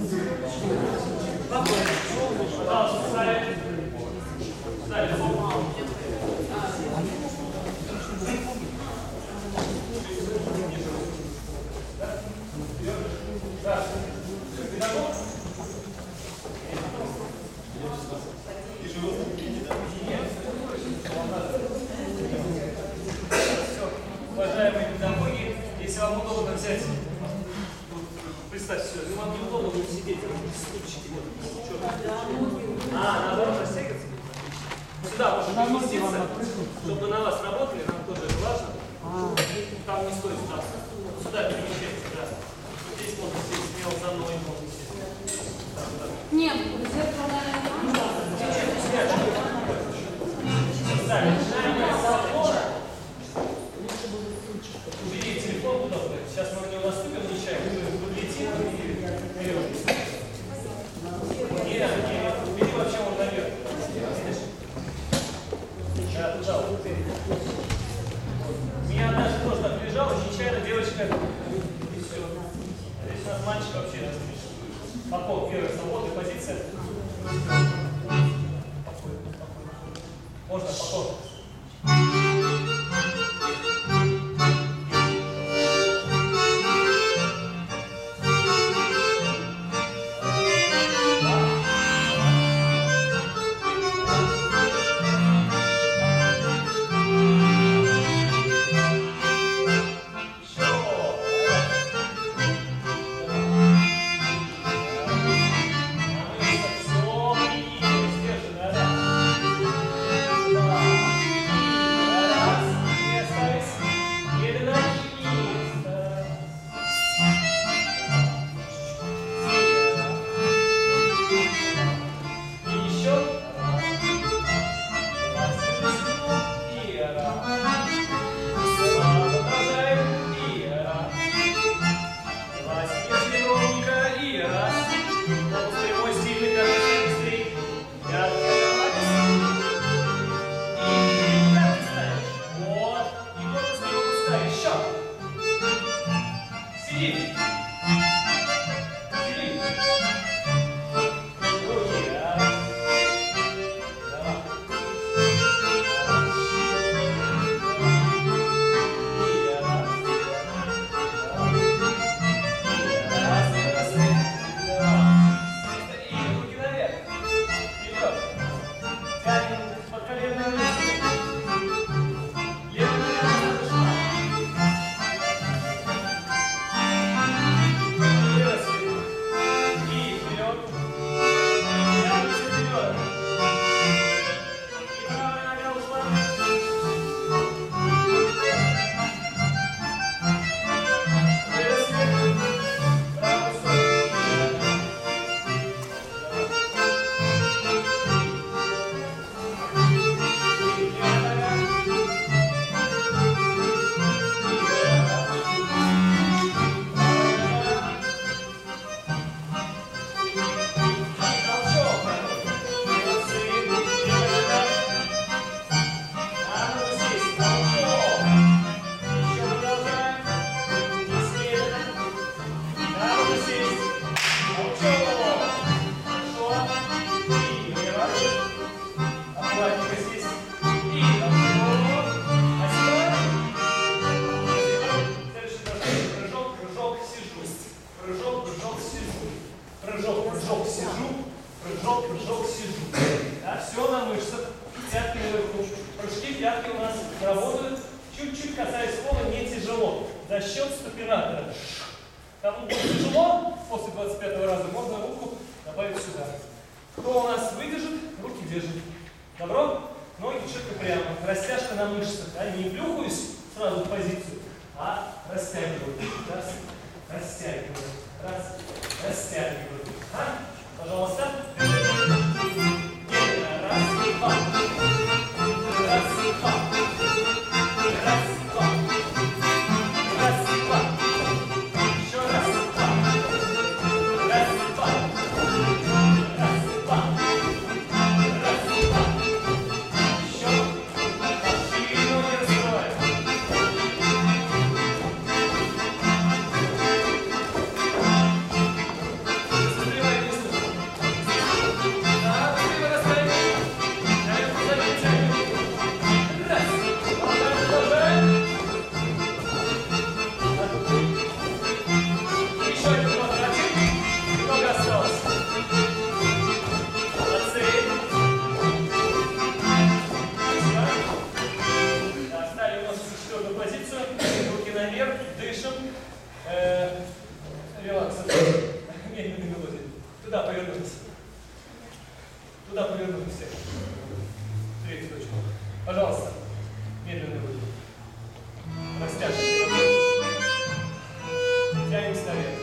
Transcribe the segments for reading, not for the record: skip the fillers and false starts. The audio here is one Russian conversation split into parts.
Уважаемые педагоги, если вам удобно взять, представьте себе, вам неудобно будет сидеть, стульчики. Наоборот, растягиваться? Сюда можно переместиться, чтобы на вас работали, нам тоже это важно. Там не стоит сюда. Сюда перемещайтесь, да. Здесь можно сесть смело, за мной можно сесть. Нет, зеркало, наверное, начинаем с опора. Убери телефон туда. Сейчас мы в него наступим, нечаянно. Подлетим и вперед. Нет, убери вообще он наверх. Да, туда, вот. Меня однажды тоже так лежала, нечаянно девочка. И все. Здесь у нас мальчик вообще. Попол первой свободы, позиция. Можно попол. Прыжок, сижу. Да, все на мышцах, пятки наверху. Прыжки, пятки у нас работают. Чуть-чуть касаясь пола, не тяжело. За счет ступинатора. Кому будет тяжело, после 25-го раза можно руку добавить сюда. Кто у нас выдержит, руки держит. Добро? Ноги четко прямо. Растяжка на мышцах. Да? Не плюхаюсь сразу в позицию, а растягиваю. Раз, растягиваю. Раз, растягиваю. Пожалуйста. Раз, два. Раз, два. Раз, два. Раз, два. Еще раз, два. Раз, два. Раз, два. Раз, два. Еще. Ширину не раскрываем. Смотрим. Туда повернулись. Туда повернулись все. Третью точку. Пожалуйста. Медленный выдох. Растяжка. Тянемся наверх.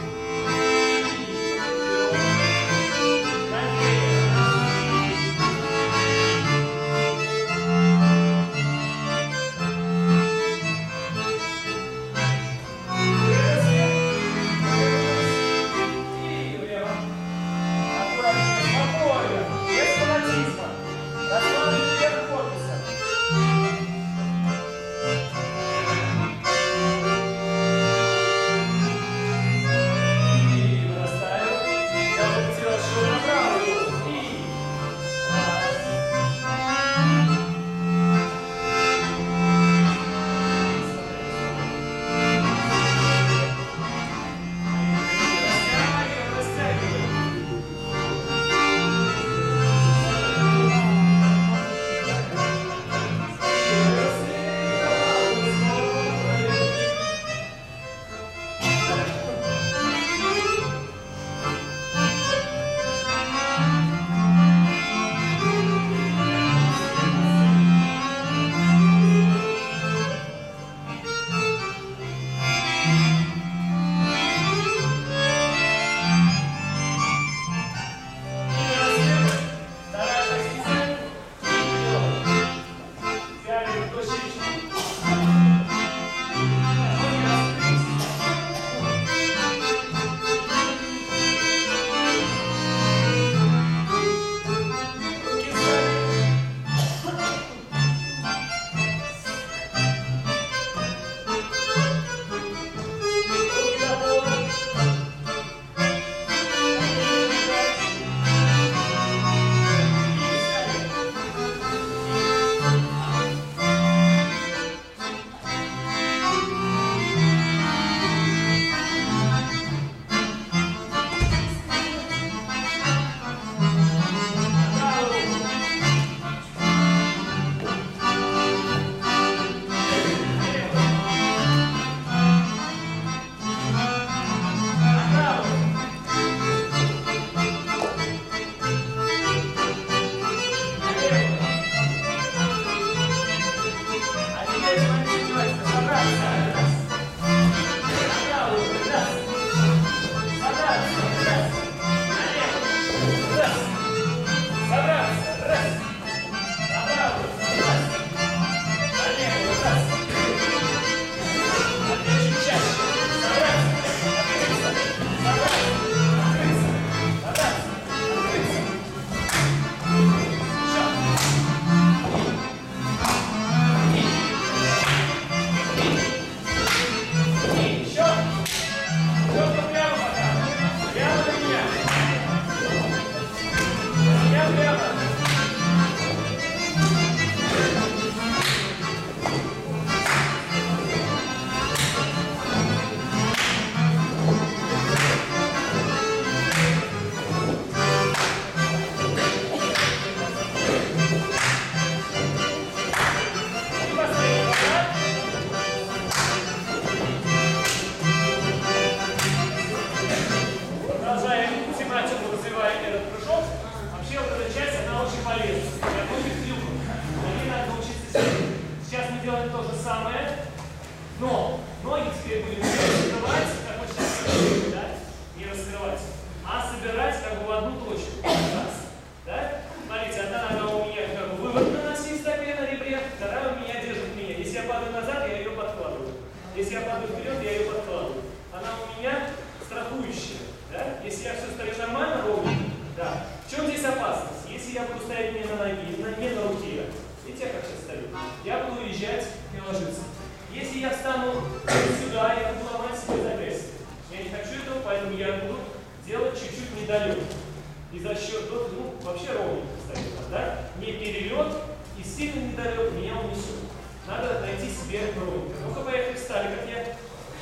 Если я падаю вперед, я ее подкладываю. Она у меня страхующая. Да? Если я все стою нормально, ровно, да. В чем здесь опасность? Если я буду стоять не на ноге, не на руке, видите, я как сейчас стою, я буду уезжать и ложиться. Если я встану сюда, я буду ломать себе запястье. Я не хочу этого, поэтому я буду делать чуть-чуть недолет. И за счет, ну, вообще ровненько стоит, да? Не перелет и сильный недолет меня унесет. Надо найти себе ровненько. Ну-ка, поехали, встали, как я.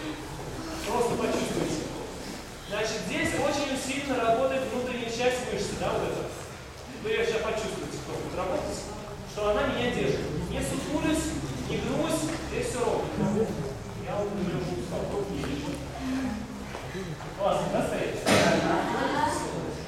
Просто почувствуйте. Значит, здесь очень сильно работает внутренняя часть мышцы, да, вот это. Вы ее сейчас почувствуете, кто будет работать, что она меня держит. Не сутулюсь, не гнусь, здесь все ровно. Я вот, например, буду встал, руки не вижу. Классно, да, стоите?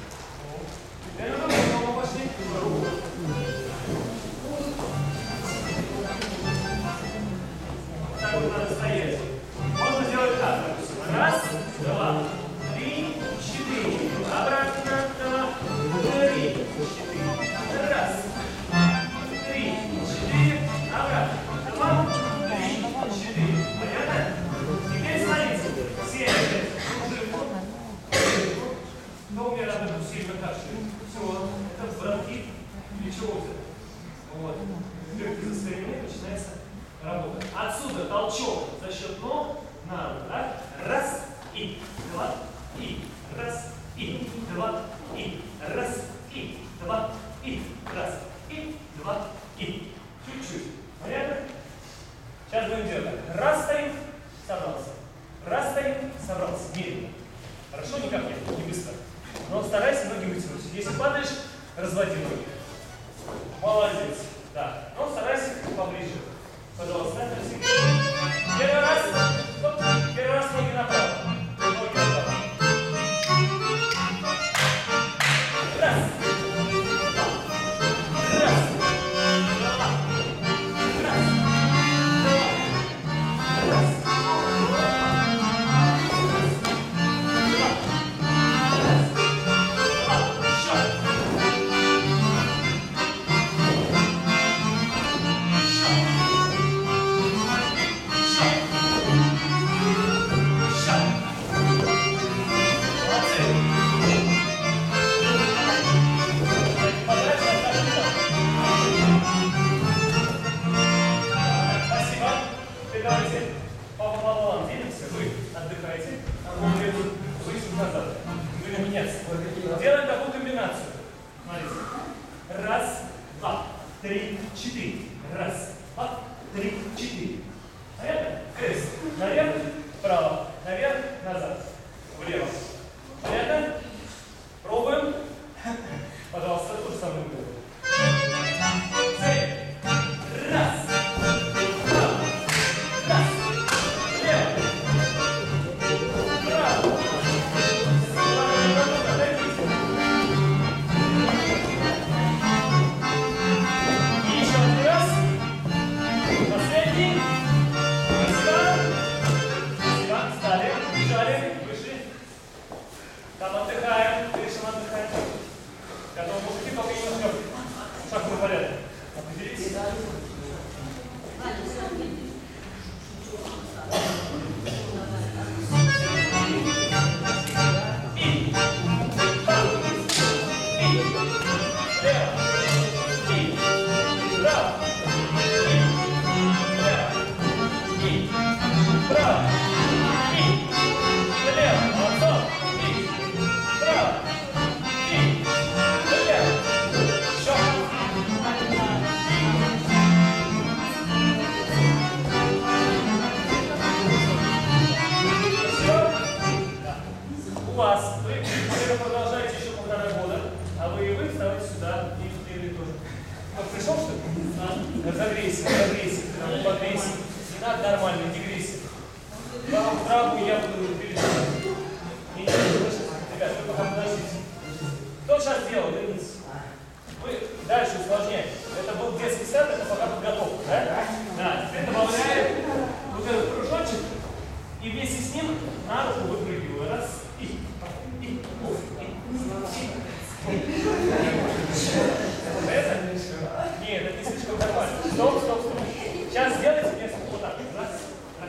Снова мне надо сильно кашлять. Все, это бронхит плечевого. Вот. Легкие состояния начинается работа. Отсюда толчок за счет ног на руку. Да? Раз, и, два, и, раз, и, два, и, раз, и, два, и, раз, и, два, и. Чуть-чуть. Понятно? Сейчас будем делать. Раз стоим, собрался. Раз стоим, собрался. Медленно. Хорошо? Не как я, не быстро. Но старайся ноги вытянуть. Если падаешь, разводи ноги. Молодец. Да. Но старайся поближе. Пожалуйста. Первый раз. Стоп. Первый раз ноги направо. Ноги направо. Раз. Два. Раз. Два. Раз. Два. Раз. Делаем такую комбинацию. Смотрите. Раз, два, три, четыре. Раз, два, три, четыре. Понятно? Крест. Наверх, вправо. Наверх, назад. Влево. Понятно? Пробуем. Пожалуйста, то же самое делаем. Цель. Раз. Вправо. Раз. Влево. Вправо. Там отдыхаем, решим отдыхать. Готовы мужики, только немножко в шаговом порядке. Определитесь. У вас, вы продолжаете еще 1,5 года, а вы вставайте сюда и вперед тоже. Вот пришел, что ли? Разогрейся, подгрейся. Не надо нормально, не грейся. Правую я буду переживать. Ребят, вы пока подождите. Кто сейчас делал, вернитесь. Вы дальше усложняете. Это был детский сад, это пока подготовка, да? Да, теперь добавляем вот этот кружочек и вместе с ним на руку выпрыгиваю. Раз, и. Это? Нет, это не слишком нормально. Стоп. Сейчас сделайте несколько вот так. Раз.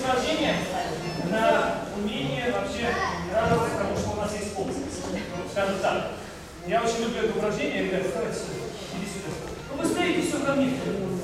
упражнение на умение вообще радоваться, потому что у нас есть опция. Скажем так. Я очень люблю это упражнение, ребята, давайте сюда. Иди сюда. Ну быстрее иди все ко мне.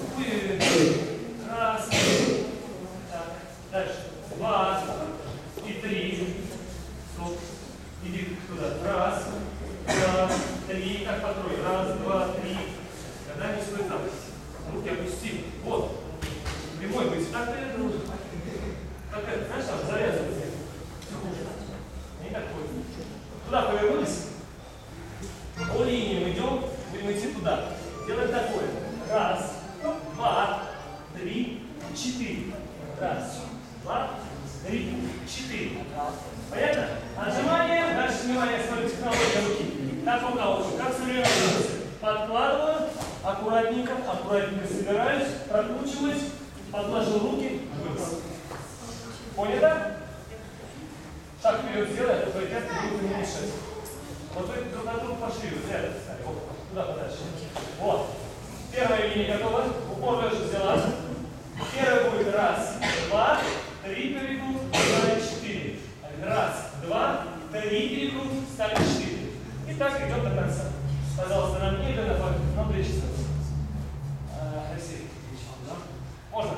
Раз. Так. Дальше. 2 и 3. Стоп. Иди туда. Раз. 2, 3. Так по трое. Раз, 2, 3. Когда не стоит там. Руки опусти. Вот. Прямой быть. Так ты это нужно. Как это, знаешь, там завязывается. Не такой. Туда повернулись. По линиям идем. Будем идти туда. Делаем такое. Раз, 2, 3, 4. Раз, 2, 3, 4. Понятно? Отжимание. Дальше внимание, смотрю, технология руки. Как рука очень. Как современные. Подкладываю. Аккуратненько, аккуратненько собираюсь. Прокручиваюсь. Подложу руки. Вниз. Понятно? Шаг вперед сделай, а то твои пятки будут не мешать. Вот вы друг на друга пошли, вот рядом стали. Вот, туда подальше. Вот. Первая линия готова. Упор лежа взяла. Первая будет раз, 2, 3 перекрут, стали 4. Раз, 2, 3 перекрут, стали 4. И так идем до конца. Пожалуйста, нам медленно, но плечи. Красиво. Можно?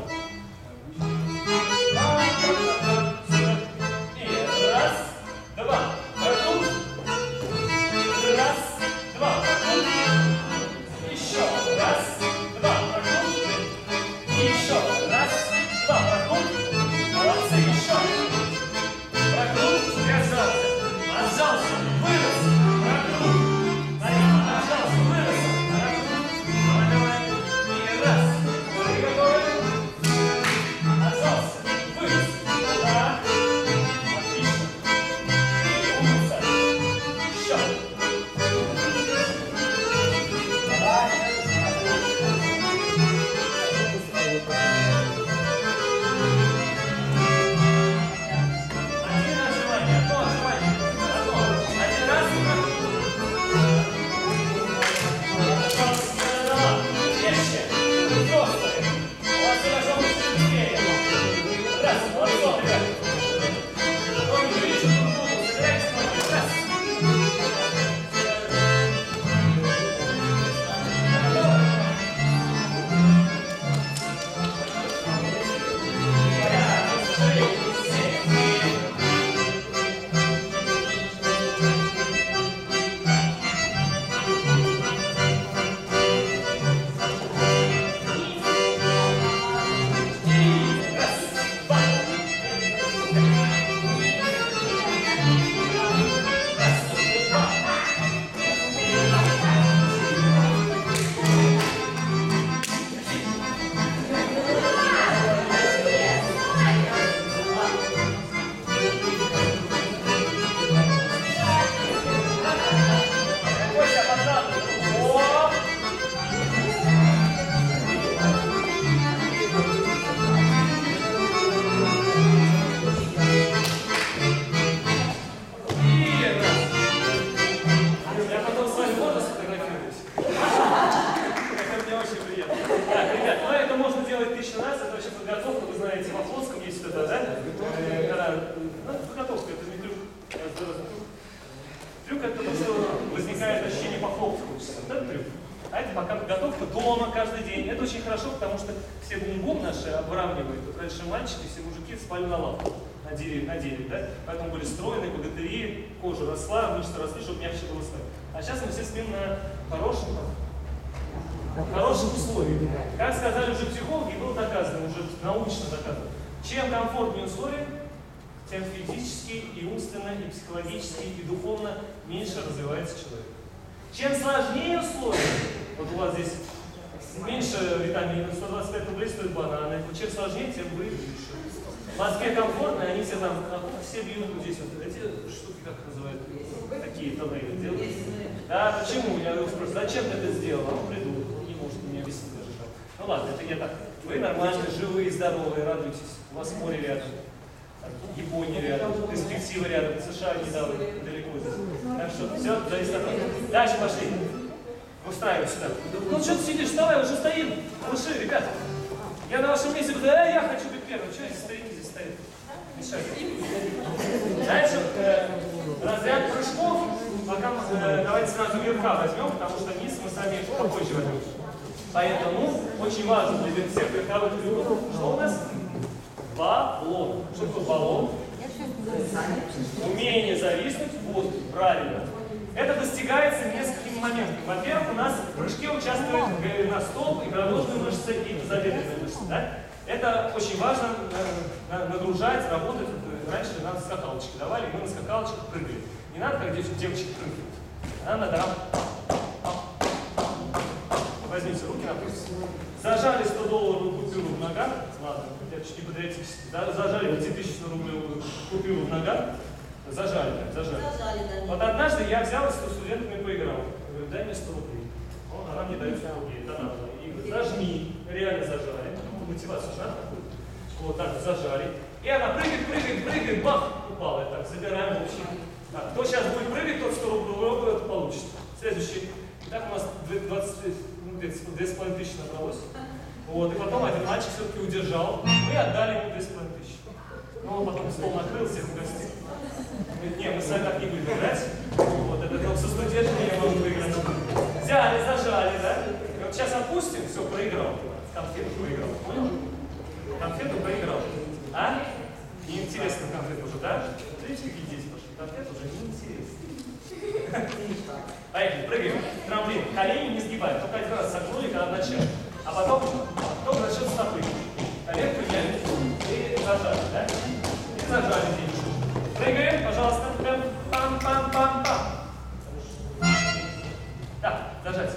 И раз, 2, прокрут. Раз, 2, прокрут. Еще раз, 2, прокрут. И еще раз, 2, прокрут. Молодцы, еще. Прокрут, отжался. Отжался, вырос. Прокрут. Отжался, вырос. Прокрут. Давай. И раз. Вы готовы? Отжался, вырос. Да. Отлично. И умница. Еще. Один отжимание, одно отжимание. Одно. Один раз. Легче. Взрослые. У вас все должно быть быстрее. Раз. Молодцом, ребят. Ноги ближе друг к другу. Собирайтесь ноги. Раз. Я потом с вами можно сфотографируюсь? Это мне очень приятно. Так, ребят, ну это можно делать 1000 раз, это вообще подготовка, вы знаете, во Флотском есть это, да? Когда, ну, подготовка, это не трюк. Трюк это то, что возникает ощущение похлопка, вот это трюк. А это пока подготовка дома каждый день. Это очень хорошо, потому что все бум-бум наши обравнивают. Вот раньше мальчики, все мужики спали на лавках, на дереве, да? Поэтому были стройные богатыри, кожа росла, мышцы росли, чтобы мягче было спать. А сейчас мы все спим на хороших условиях. Как сказали уже психологи, было доказано, уже научно доказано. Чем комфортнее условия, тем физически, и умственно, и психологически, и духовно меньше развивается человек. Чем сложнее условия, вот у вас здесь меньше витаминов, 125 рублей стоят бананы, чем сложнее, тем вы выше. В Москве комфортно, они все там, все бьют вот здесь вот эти штуки, как называют, такие тоннели делают. Да, почему? Я его спрашиваю, зачем ты это сделал? А он придумал, он не может мне объяснить даже так. Ну ладно, это я так. Вы нормальные, живые, здоровые, радуйтесь, у вас море рядом. Япония рядом, перспектива рядом, США недавно, далеко здесь. Так что все, зависит от вас. Дальше пошли. Устраивай сюда. Ну что ты сидишь, вставай, уже стоим. Малыши, ребята. Я на вашем месте буду, я хочу быть первым. Что эти старики здесь стоят? стоит? Мешает. Дальше разряд прыжков. Пока давайте сразу верха возьмем, потому что низ мы сами попозже возьмем. Поэтому очень важно для всех верховых трюков, что у нас? Баллон. Что такое баллон? Умение зависнуть в воздухе. Правильно. Это достигается несколькими моментами. Во-первых, у нас в прыжке участвует на столб, икроножные мышцы и тазобедренные мышцы. Да? Это очень важно нагружать, работать. Раньше нам скакалочки давали, и мы на скакалочках прыгали. Не надо, как девочки прыгают. А надо возьмите руки напротив. Зажали 100-долларовую купюру в ногах. Ладно, я чуть не патриотически. Зажали 5000-рублевую купюру в ногах. Зажали. Вот однажды я взял и с студентами поиграл. Говорю, дай мне 100 рублей. Она мне дает 100 рублей. Это надо. И говорит, зажми. Реально зажали. Мотивацию же надо. Вот так зажали. И она прыгает, бах, упала. Так, забираем в общем. Так, кто сейчас будет прыгать, тот 100 рублей это получит. Следующий. Итак, у нас 2500 набралось. Вот, и потом один мальчик все-таки удержал. Мы отдали ему 2500. Ну, он потом стол накрыл, всех угостил. Не, мы с вами так не будем играть. Вот, это только со студентами я могу выиграть. Взяли, зажали, да? И вот сейчас отпустим, все, проиграл. Конфету проиграл, понял? Конфету проиграл. А? Неинтересно конфету уже, да? Видите, какие дети пошли? Конфету уже неинтересно. Поехали, прыгаем. Трамплин. Колени не сгибаем. Только один раз согнули, когда начали. А потом начнем стопы. Коленку взяли и зажали, да? И зажали денежку. Прыгаем, пожалуйста. Пам-пам-пам-пам. Да, зажать.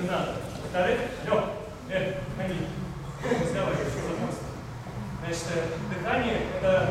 Значит, дыхание – это,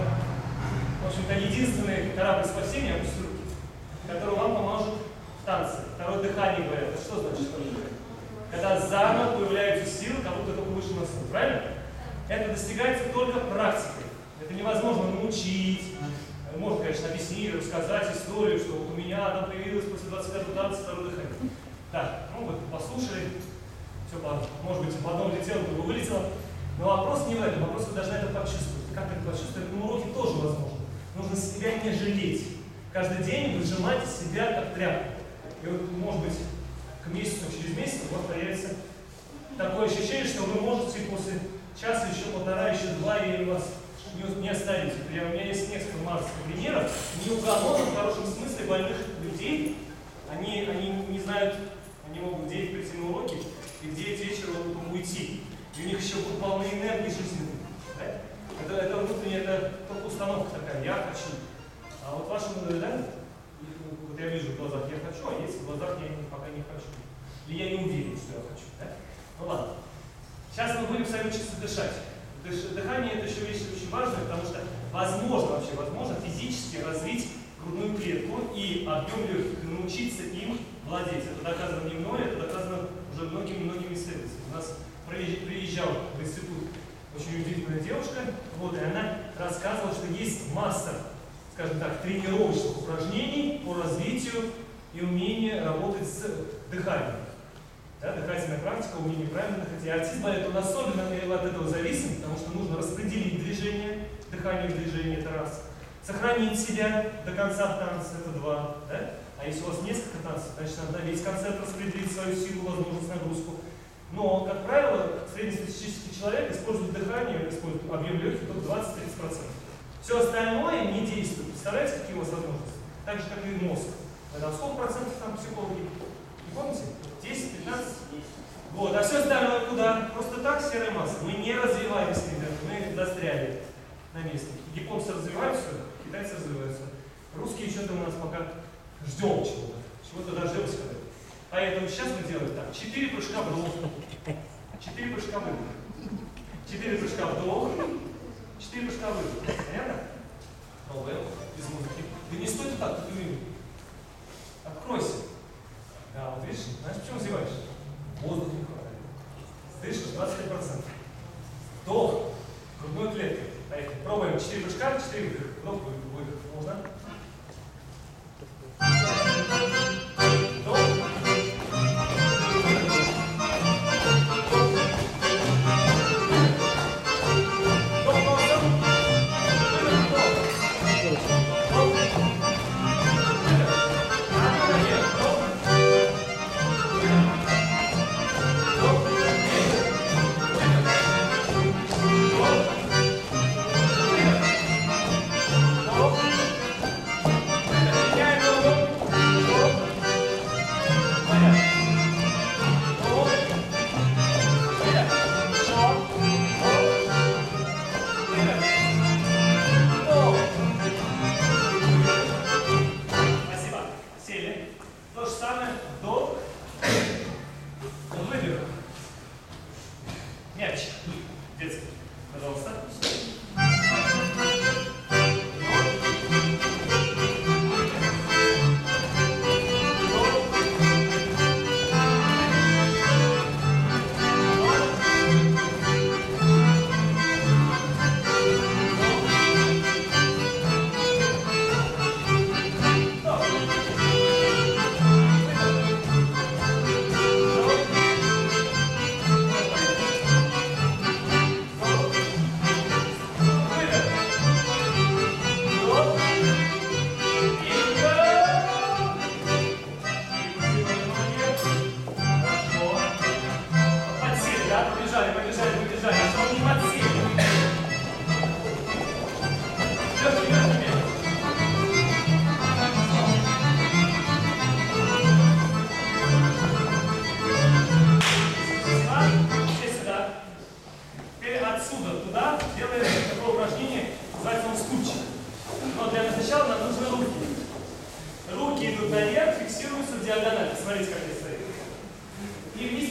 в общем-то, единственный корабль спасения, который вам поможет в танце. Второе дыхание, говорят. Это что значит второе дыхание? Когда заново появляются силы, как будто только вышел на сцену. Правильно? Это достигается только практикой. Это невозможно научить. Можно, конечно, объяснить, рассказать историю, что вот у меня она появилась после 25-го танца второе дыхание. Так, ну вот послушали, все, может быть, в одном летело, в другом вылетело. Но вопрос не в этом, вопрос вы должны это почувствовать. Как это почувствовать? На уроке тоже возможно. Нужно себя не жалеть. Каждый день выжимать из себя как тряпку. И вот, может быть, к месяцу, через месяц у вас появится такое ощущение, что вы можете после часа, еще полтора, еще два, и вас не оставить. У меня есть несколько массовых примеров, неугомонных, в хорошем смысле, больных людей. Они не знают, они могут в 9 прийти на уроки и в 9 вечера потом уйти. И у них еще полны энергии жизненной. Да? Это внутренняя, это только установка такая, я хочу. А вот вашему, да, вот я вижу в глазах я хочу, а есть в глазах я пока не хочу. Или я не уверен, что я хочу. Да? Ну ладно. Сейчас мы будем с вами учиться дышать. Дыхание – это еще вещь очень важная, потому что возможно физически развить грудную клетку и объем легких, научиться им владеть. Это доказано не мной, это доказано уже многими исследователями. У нас приезжала в институт очень удивительная девушка, вот, и она рассказывала, что есть масса, скажем так, тренировочных упражнений по развитию и умению работать с дыханием. Да, дыхательная практика, умение правильно дыхать. И артист балета, он особенно от этого зависим, потому что нужно распределить движение, дыхание в движении, это раз. Сохранить себя до конца танца, это два. Да? А если у вас несколько танцев, значит надо весь концерт распределить свою силу, возможность, нагрузку. Но, как правило, среднестатистический человек использует дыхание, использует объем легких только 20-30%. Все остальное не действует. Представляете, какие у вас возможности? Так же, как и мозг. Там сколько процентов там психологи? Не помните? 10, 15? Вот. А все остальное куда? Просто так серая масса. Мы не развиваемся, ребята. Мы застряли на месте. Японцы развиваются, китайцы развиваются. Русские что-то у нас пока ждем чего-то. Чего-то дождемся. Поэтому сейчас мы делаем так. 4 прыжка вдох. 4 прыжка выдох. 4 прыжка вдох. 4 прыжка выдох. Понятно? Новое. Без музыки. Да не стой так, ты откройся. Да, вот видишь? Знаешь, почему зеваешь? Воздух не хватает. Дышишь 25%. Вдох. Грудной клеткой. Поехали. Пробуем 4 прыжка, 4 выдох. Вдох, выдох. Можно?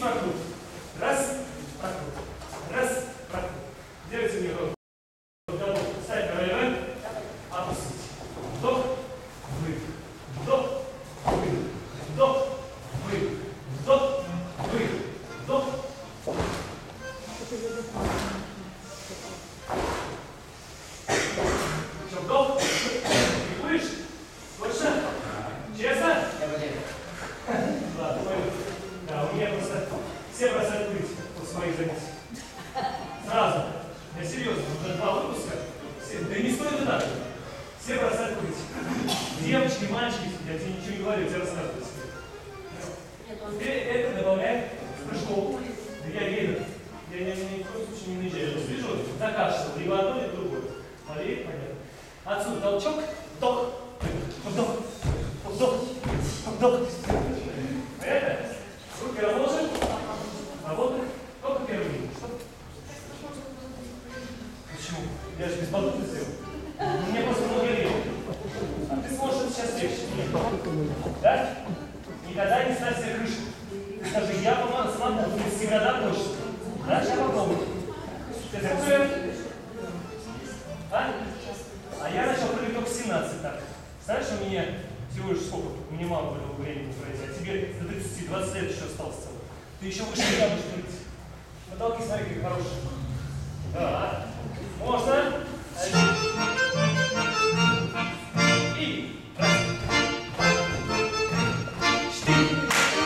Раз, прокрут. Раз, прокрут. Делайте мне девочки, мальчики, я тебе ничего не говорю, я тебе рассказываю. Теперь это добавляем в прыжков. Я верю. Я ни в коем случае не наезжаю. Я вижу, закашлял. Либо одно, либо другое. Полей, понятно. Отсюда толчок, вдох, вдох, вдох, вдох. Понятно? Руки разложим. Работаем. Только первый минут. Почему? Я же без баллона сделал. Мне просто много лет. А ты сможешь это сейчас легче. Да? Никогда не ставь себе крышку. Скажи, я смогу в 30 годах точно. Да, сейчас попробую. А я начал прыгать только в 17 так. Знаешь, у меня всего лишь сколько? Мне мало было времени пройти. А тебе до 30, 20 лет еще осталось целых. Ты еще выше меня будешь прыгать. Потолки, смотри, какие хорошие. Да. Можно. И. Раз. Четыре.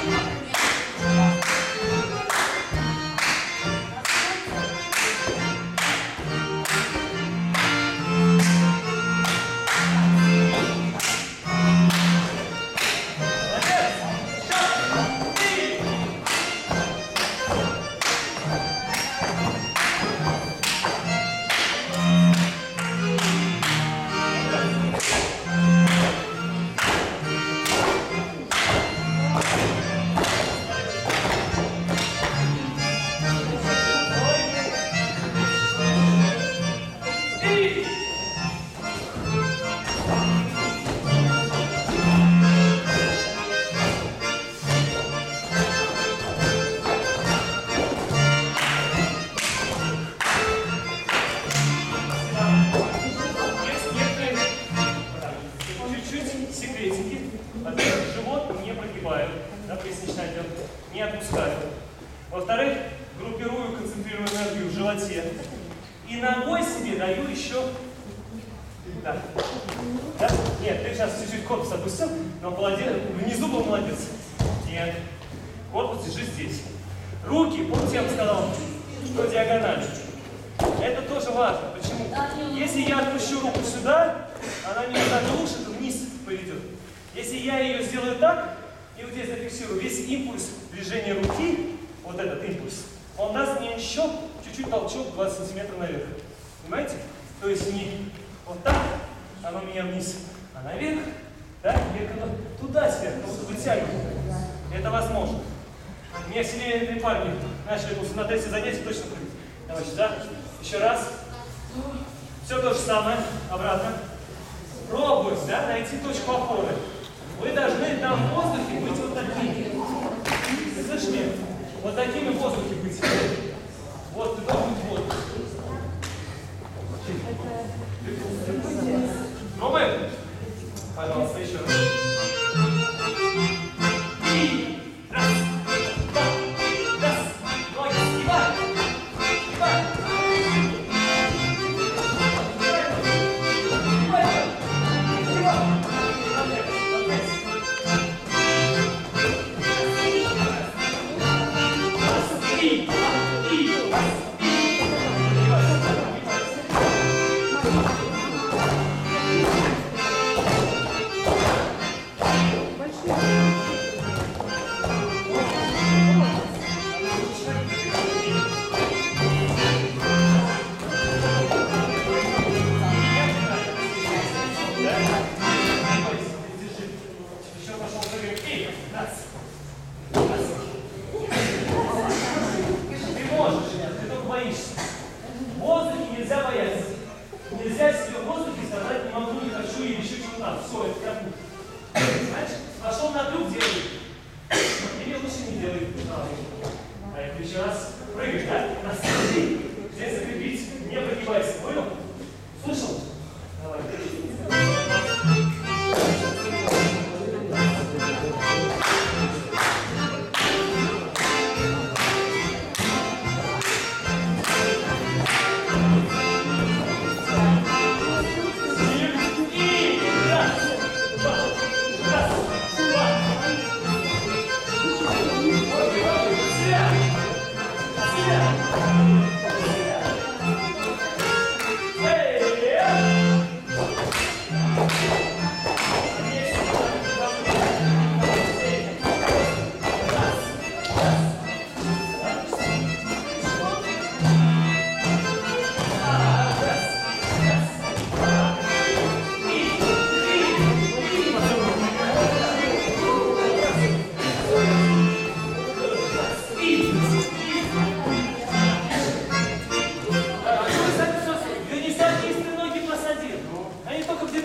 Не отпускаю. Во-вторых, группирую, концентрирую энергию в животе. И ногой себе даю еще... Да. Да? Нет, ты сейчас чуть-чуть корпус опустил, но внизу был молодец. Нет. Корпус держи здесь. Руки, помните, я вам сказал, что диагональ. Это тоже важно. Почему? Если я отпущу руку сюда, она меня заглушит, вниз поведет. Если я ее сделаю так, и вот здесь зафиксирую, весь импульс движения руки, вот этот импульс, он даст мне еще чуть-чуть толчок 20 сантиметров наверх. Понимаете? То есть не вот так, оно меня вниз, а наверх, да, я туда сверху, вот вытягиваю. Это возможно. У меня семейные парни начали на третьем занятии точно прыгать. Давай сюда. Еще раз. Все то же самое. Обратно. Пробуйте, да, найти точку опоры. Вы должны там в воздухе быть вот такими. Ты слышишь меня? Вот такими в воздухе быть. Вот, ты должен быть в воздухе. Пробуем? Пожалуйста, еще раз. И раз, два, раз, ноги сгибай, сгибай. И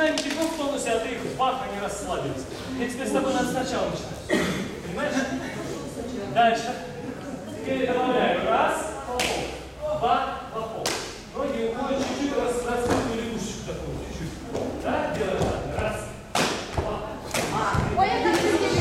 динамики в тонусе, а ты их бах, они расслабились. И теперь с тобой надо сначала начинать. Понимаешь? Дальше. Теперь добавляю. Раз, хлопок. Два, хлопок. Ноги уходят чуть-чуть, раскрытую лягушечку такую, чуть-чуть. Да? Делаем так. Раз, два. Ой, это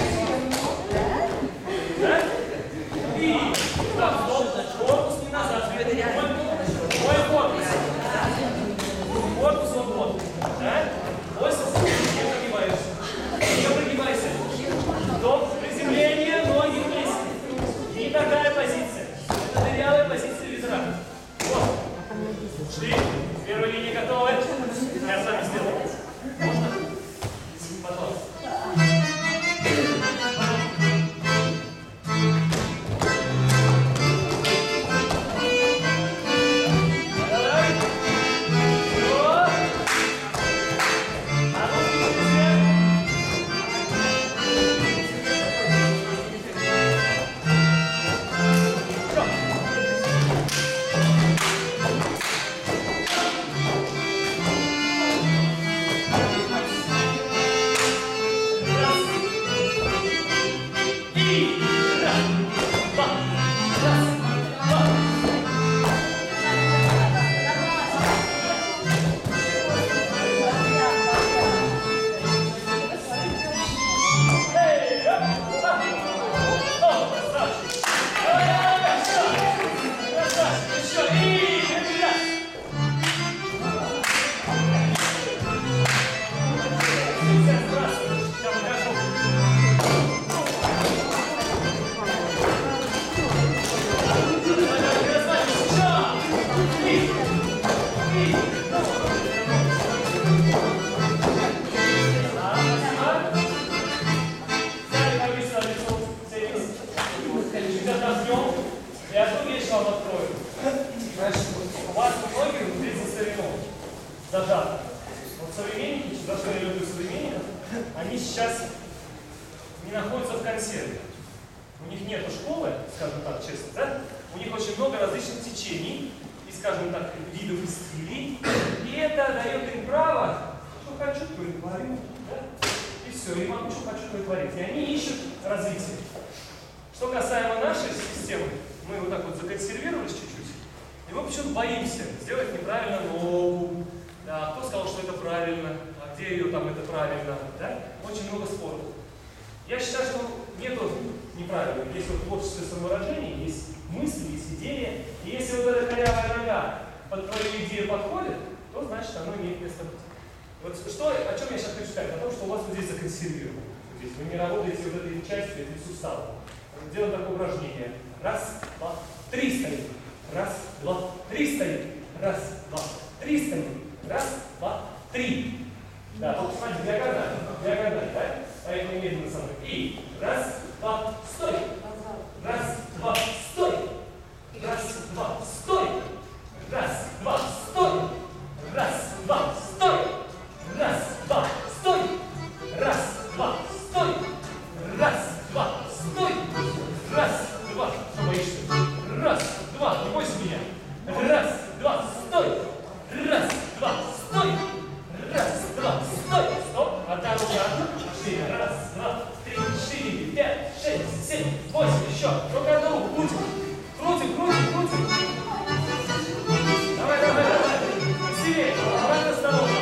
Да? И так, корпус не назад. Ой, корпус. Корпус вот. Да? Ось, не прогибаешься. Не прогибайся. До приземления, ноги вместе. Не такая позиция. Это дырявая позиция ведра. Вот. Шли. Первая линия готова. Я с вами сделаю. Можно? Потом. Зажато. Вот современники, за что я люблю современников, они сейчас не находятся в консерве. У них нет школы, скажем так, честно, да? У них очень много различных течений и, скажем так, видов и стилей. И это дает им право, что хочу, то и творю, да? И все, и могу, что хочу, то и творить. И они ищут развитие. Что касаемо нашей системы, мы вот так вот законсервировались чуть-чуть, и мы почему-то боимся сделать неправильно ногу. Да, кто сказал, что это правильно, а где ее там это правильно, да? Очень много споров. Я считаю, что нету неправильного. Есть вот творческое самовыражение, есть мысли, есть идея. И если вот эта корявая нога под твою идею подходит, то значит оно имеет место быть. Вот что, о чем я сейчас хочу сказать? О том, что у вас вот здесь законсервировано. Здесь вы не работаете вот этой частью, этой суставом. Делаем такое упражнение. Раз, два, три стоит. Раз, два, три стоит. Раз, два, три стоит. Раз, два, три. Да, вот смотрите, диагональ, да? Поэтому медленно со мной. И раз, два, стой. Раз, два, стой. Раз, два, стой. Раз, два, стой. Раз, два, стой. Раз, два, стой. Раз, два, стой. Раз, два, стой. Раз, два. Что боишься? Раз, два, не бойся меня. Раз, два, стой. Раз, два, стой. Раз, два, стой. Стоп. Одна рука. Четыре. Раз, два, три, четыре, пять, шесть, семь, восемь. Еще. Только одну руку. Крутим. Крутим, крутим, крутим. Давай, давай, давай. Сильнее. Обратно осторожно.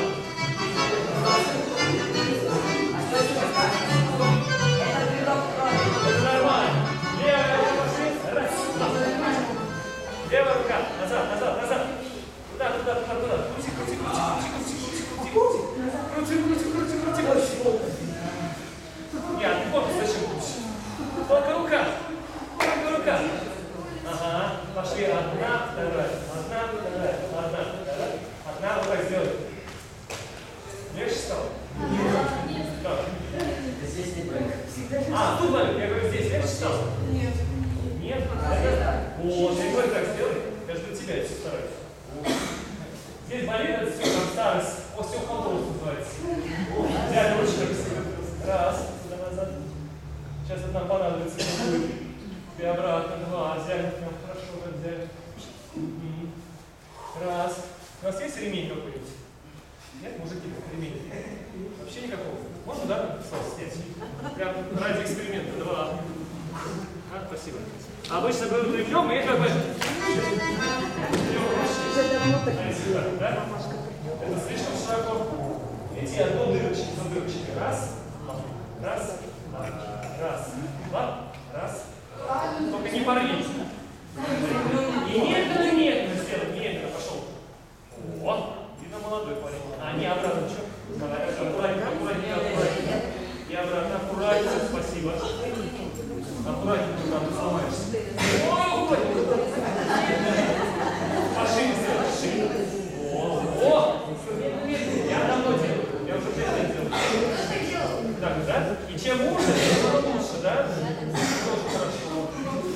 Это нормально. Левая рука пошли. Раз, два. Левая рука. Назад, назад, назад. Туда, туда, туда, туда. Крути, крути, крути, крути, крути, крути, крути, крути, крути, крути, крути. Нет, корпус зачем крутить? Только рука. Только рука. Ага. Пошли. Одна, вторая. Одна, вторая. Одна, вторая. Одна рука сделай. Легче стало? Нет. Как? Здесь не болит. А, тут болит. Я говорю, здесь легче стало? Нет. Нет? Вот, я говорю, так сделай. Я жду тебя, я все стараюсь. Здесь болит, это все, там старость, остеохондроз называется. Взяли ручки. Раз, сюда назад. Сейчас это нам понадобится. И обратно, два. Взяли, прям хорошо, так взяли. Раз. У нас есть ремень какой-нибудь? Нет, мужики, ремень. Обычно берут ремнем и как бы... Да? Это слишком широко. Эти одну дырочку за дырочкой. Раз, два, раз, два, раз, два, раз. Только не порвите. И медленно сделай, медленно пошел. О, видно молодой парень. А, не обратно, что? Аккуратненько, аккуратненько, аккуратненько. И обратно, аккуратненько, спасибо. Аккуратненько, там ты сломаешься. О, пошире сделай, пошире. О, я давно делаю, я уже 5 лет делаю. Так, да? И чем лучше, тем лучше, да? Тоже хорошо.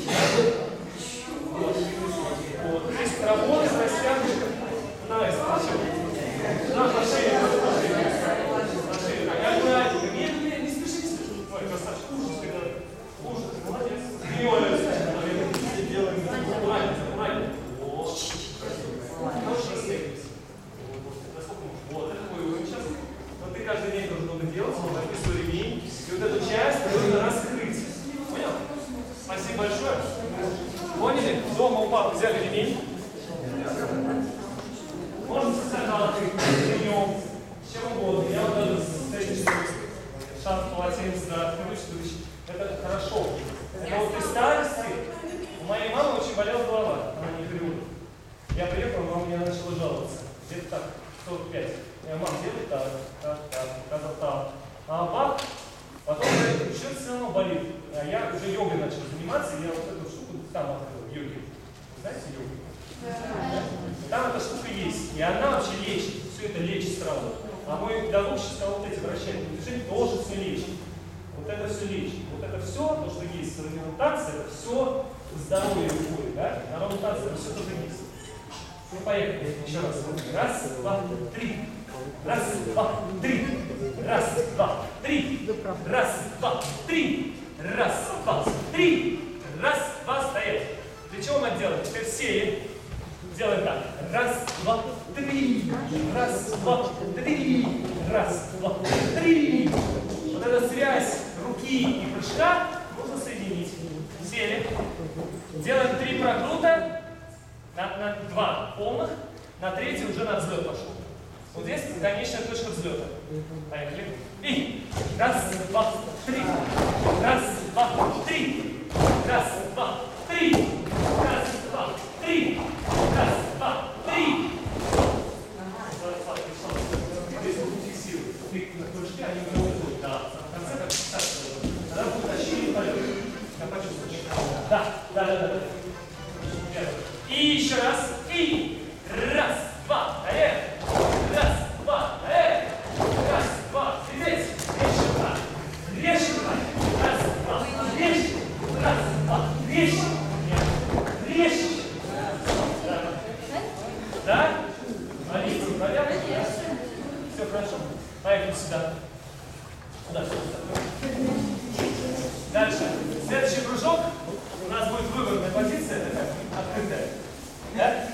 Вот. Здесь работа с растяжкой. Найс, спасибо. Да, пошире, пошире. Пошире. Так, аккуратненько, медленно, не спешите. Ой, красавчик, ужас, когда... Ужас, молодец. Молодец. Делаем. Аккуратненько, аккуратненько. Вот. Хорошо растягивайся. Вот, это твой уровень сейчас. Но ты каждый день должен много делать, возьми свой ремень. И вот эту часть нужно раскрыть. Понял? Спасибо большое. Поняли? Дома у папы взяли ремень. Можно специально открыть ремнем, чем угодно. Я вот даже стоит шарф, полотенце, да, это хорошо. Но вот при старости у моей мамы очень болела голова, она не переводит. Я приехал, мама мне начала жаловаться. Где-то так, 45. Я мам, делай так, так. А пап, потом что-то все равно болит. А я уже йогой начал заниматься, и я вот эту штуку там открыл, йоги. Знаете йогу? Там эта штука есть, и она вообще лечит, все это лечит сразу. А мой педагог сейчас сказал, вот эти вращательные движения должен все лечить. Вот это все лечит. Вот это все, то, что есть в ремонтации, это все здоровье уходит, да? На ремонтации это все тоже есть. Ну, поехали. Еще раз. Раз, два, три. Раз, два, три. Раз, два, три. Раз, два, три. Раз, два, три. Раз, два, стоять. Плечом отделаем. Теперь все. Делаем так. Раз, два, три. Раз, два, три. Раз, два, три. Вот эта связь руки и прыжка нужно соединить. Сели. Делаем 3 прокрута. На 2 полных. На 3 уже на взлет пошел. Вот здесь конечная точка взлета. Поехали. И раз, два, три. Раз, два, три. Раз, два, три. Раз, два, три. Раз, два, три. Здесь будут фиксировать. Ты на прыжке, они уже уходят. Да. В конце как фиксация. Тогда будет ощущение полета. Я почувствую. Да. И еще раз. И раз, два, раз, два, раз, два, здесь, режь, раз, два, режь, раз, два, режь, да? Алиса, порядок? Все хорошо. Поехали сюда. Сюда. Дальше. Следующий прыжок. У нас будет выворотная позиция, такая открытая. Да?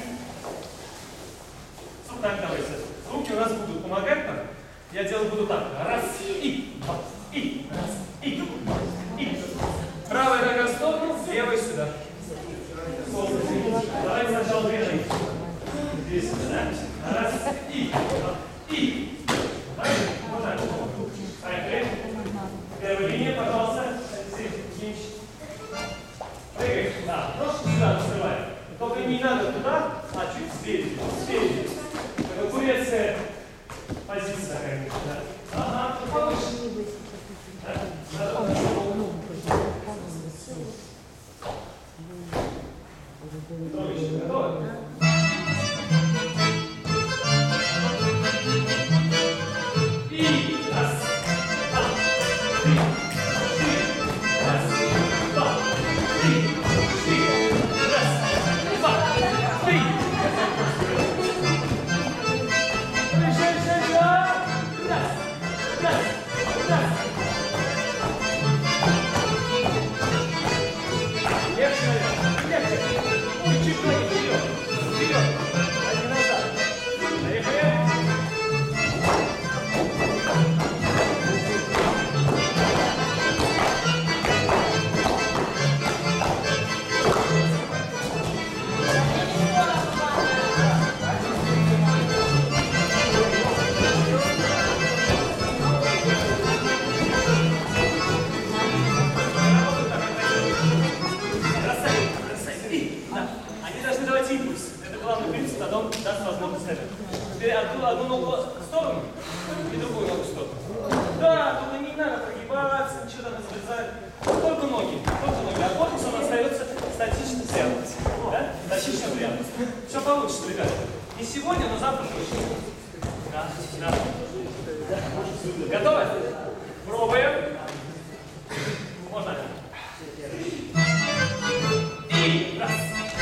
Так, давайте. Руки у нас будут помогать нам. Я делать буду так. Раз, и, два, и, раз, и. Правая нога в сторону, левая сюда. Давайте сначала 2 ноги. Здесь, да? Раз, и, два, и. Вот так. Поехали. Первая линия, пожалуйста. Прыгай. Да, ножки сюда закрываем. Только не надо туда, а чуть спереди. Это турецкая позиция, конечно, да. Ага, повыше. Готовы? И раз, два, три, раз, два, три, раз, два, три. Не сегодня, но завтра точно. Да, да. Готовы? Пробуем. Можно. И раз.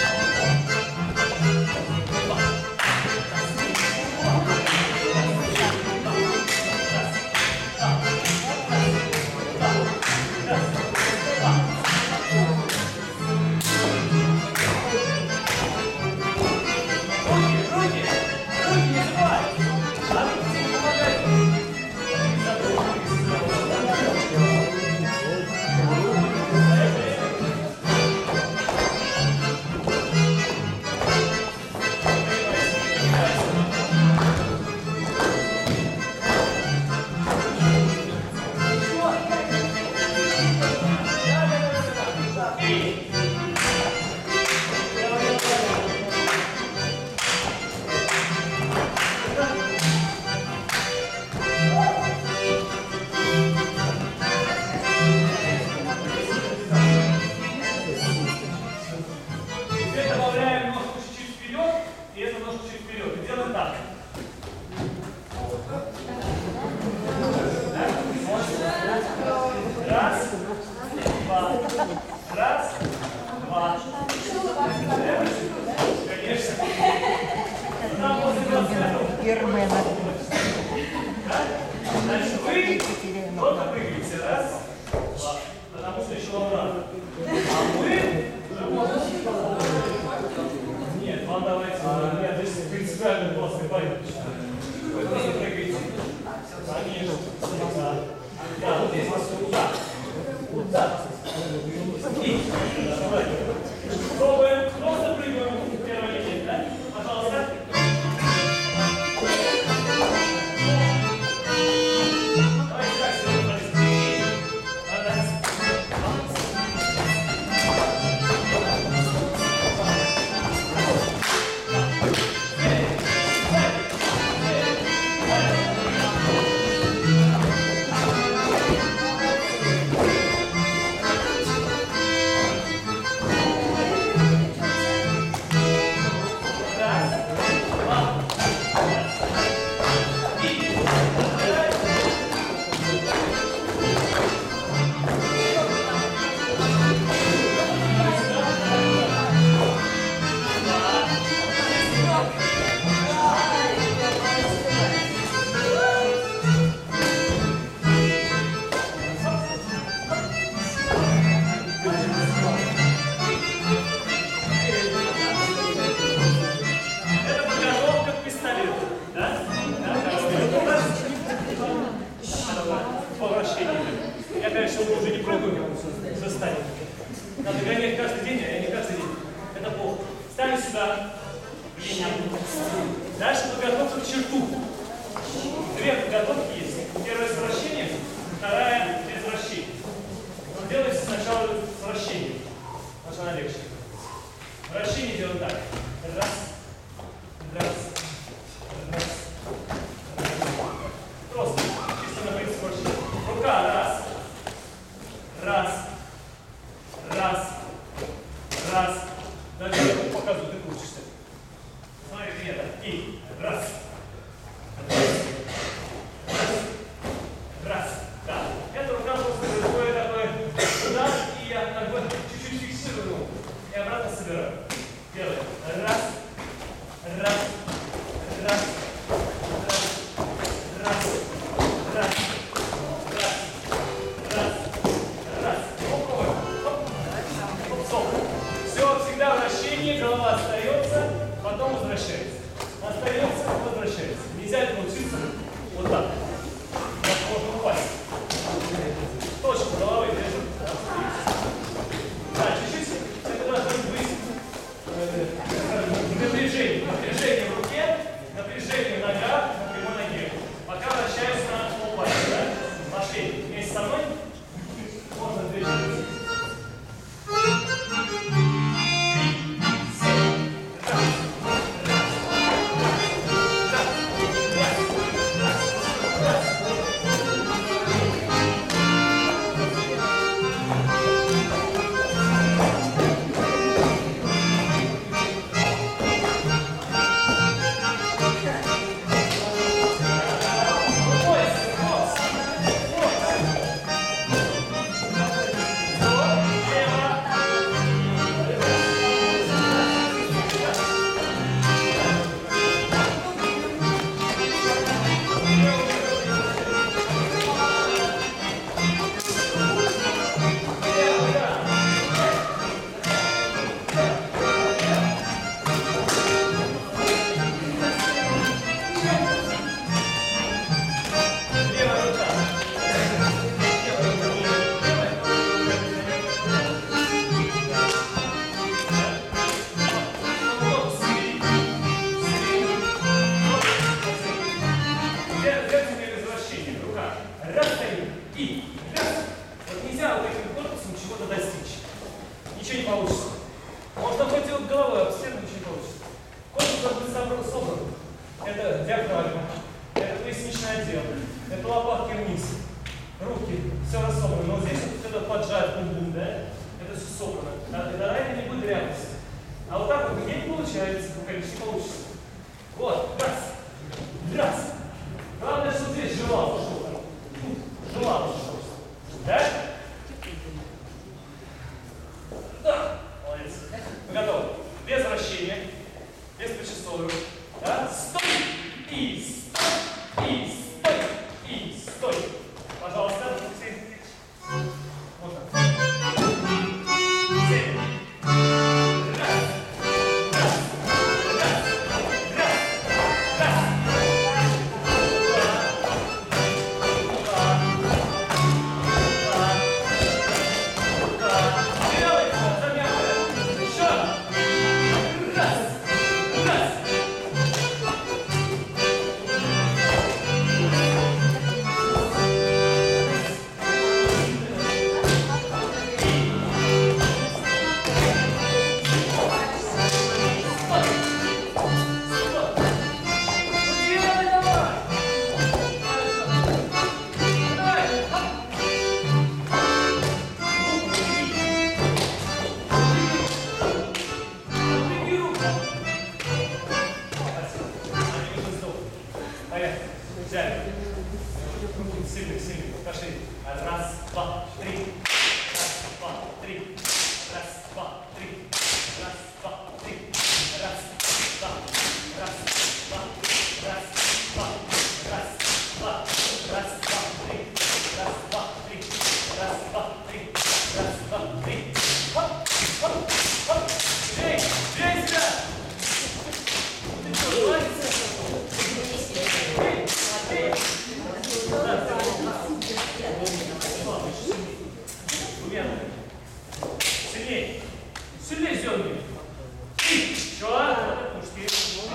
Значит, вы кто-то прыгаете, раз, два, потому что еще вам надо. А мы... Нет, вам давайте, нет, здесь принципиально классный порядок. Вы просто прыгаете. Конечно. Да, вот здесь вот так. Вот так. И, пробуем, просто прыгаем. Первая линия, да? Пожалуйста. Я, конечно, уже не пробую заставить. Надо гонять каждый день, а я не каждый день. Это плохо. Ставим сюда. Дальше подготовка к черту. Две подготовки есть. Первое с вращением, вторая без вращения. Но делайте сначала с вращением. Потому что она легче. Вращение делаем так. Раз, раз, раз. Просто. Чисто на принцип вращения. Рука, раз. Раз. Раз. Раз. Дальше я вам показываю, ты крутишься. Смотри, где-то. И. Раз. Раз. Раз, стоим. И раз. Вот нельзя вот этим корпусом чего-то достичь. Ничего не получится. Можно хоть вот головой об стену, ничего не получится. Корпус должен быть собран. Это диафрагма, это поясничный отдел, это лопатки вниз, руки, все рассобрано. Но вот здесь вот это поджать, бум-бум, да? Это все собрано. Тогда это не будет реальности. А вот так вот у меня не получается, конечно, не получится. Вот, раз, раз. Главное, что здесь жила ушел. Жила ушел. Да? Да. Молодец. Мы готовы. Без вращения, без почасовок. Да? Стой! И стой! И стой! И стой! Пожалуйста, Алексей. Можно. Семь. Взяли. Руки сильные, сильные. Пошли. Раз, два, три. Раз, два, три. Раз, два, три. Раз, два, три. Раз, два, раз, два, раз, два, раз, два, раз, два, три. Раз, два, три. Раз, два, три. Раз, два, три. Хоп, хоп, хоп. Бей, бей себя. Ты что, молодец? Сильнее. Сильнее сделай. И еще. Мужские.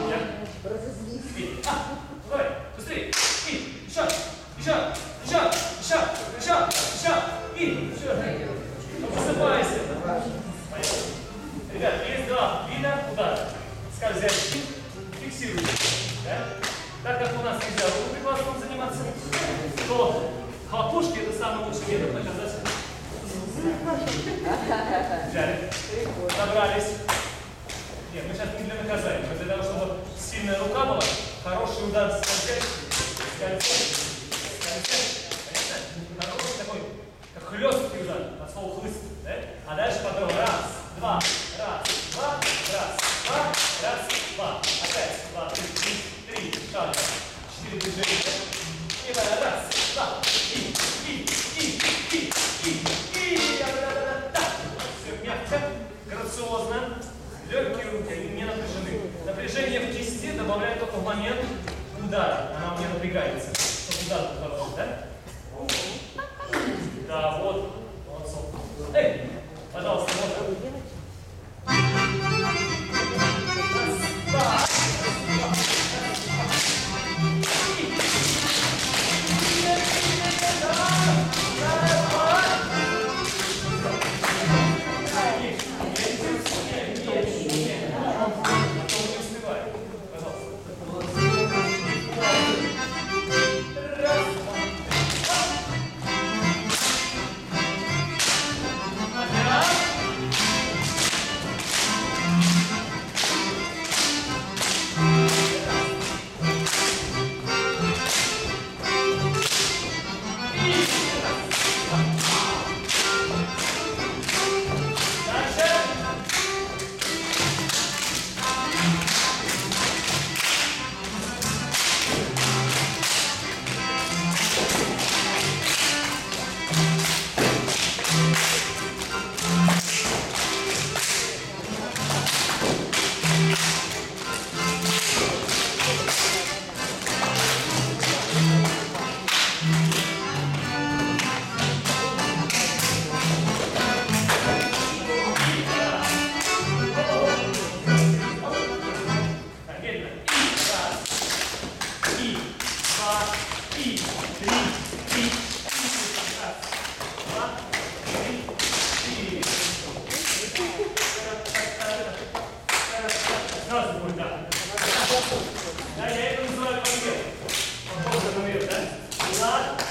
И. Давай. Быстрее. И. Еще. Еще. Еще. Еще. Еще. Еще. И. Еще. Высыпайся. Ребят, есть два вида удара. Скользящий. Фиксирующий. Да? Так как у нас нельзя рукоприкладством заниматься, то хлопушки это самый лучший метод наказать. Взяли. Собрались. Нет, мы сейчас не для наказания, мы для того, чтобы сильная рука была, хороший удар скользящий, понятно? Хороший такой, как хлесткий удар, от слова хлыст, да? А дальше потом раз, два, опять, два, три, шага, 4 движения. И раз, два, и, все мягко, грациозно, легкие руки, они не напряжены. Напряжение в кисти добавляет только в момент удара, она у меня напрягается, чтобы удар был хороший, да? Да, вот, молодцом. Эй, пожалуйста, можно.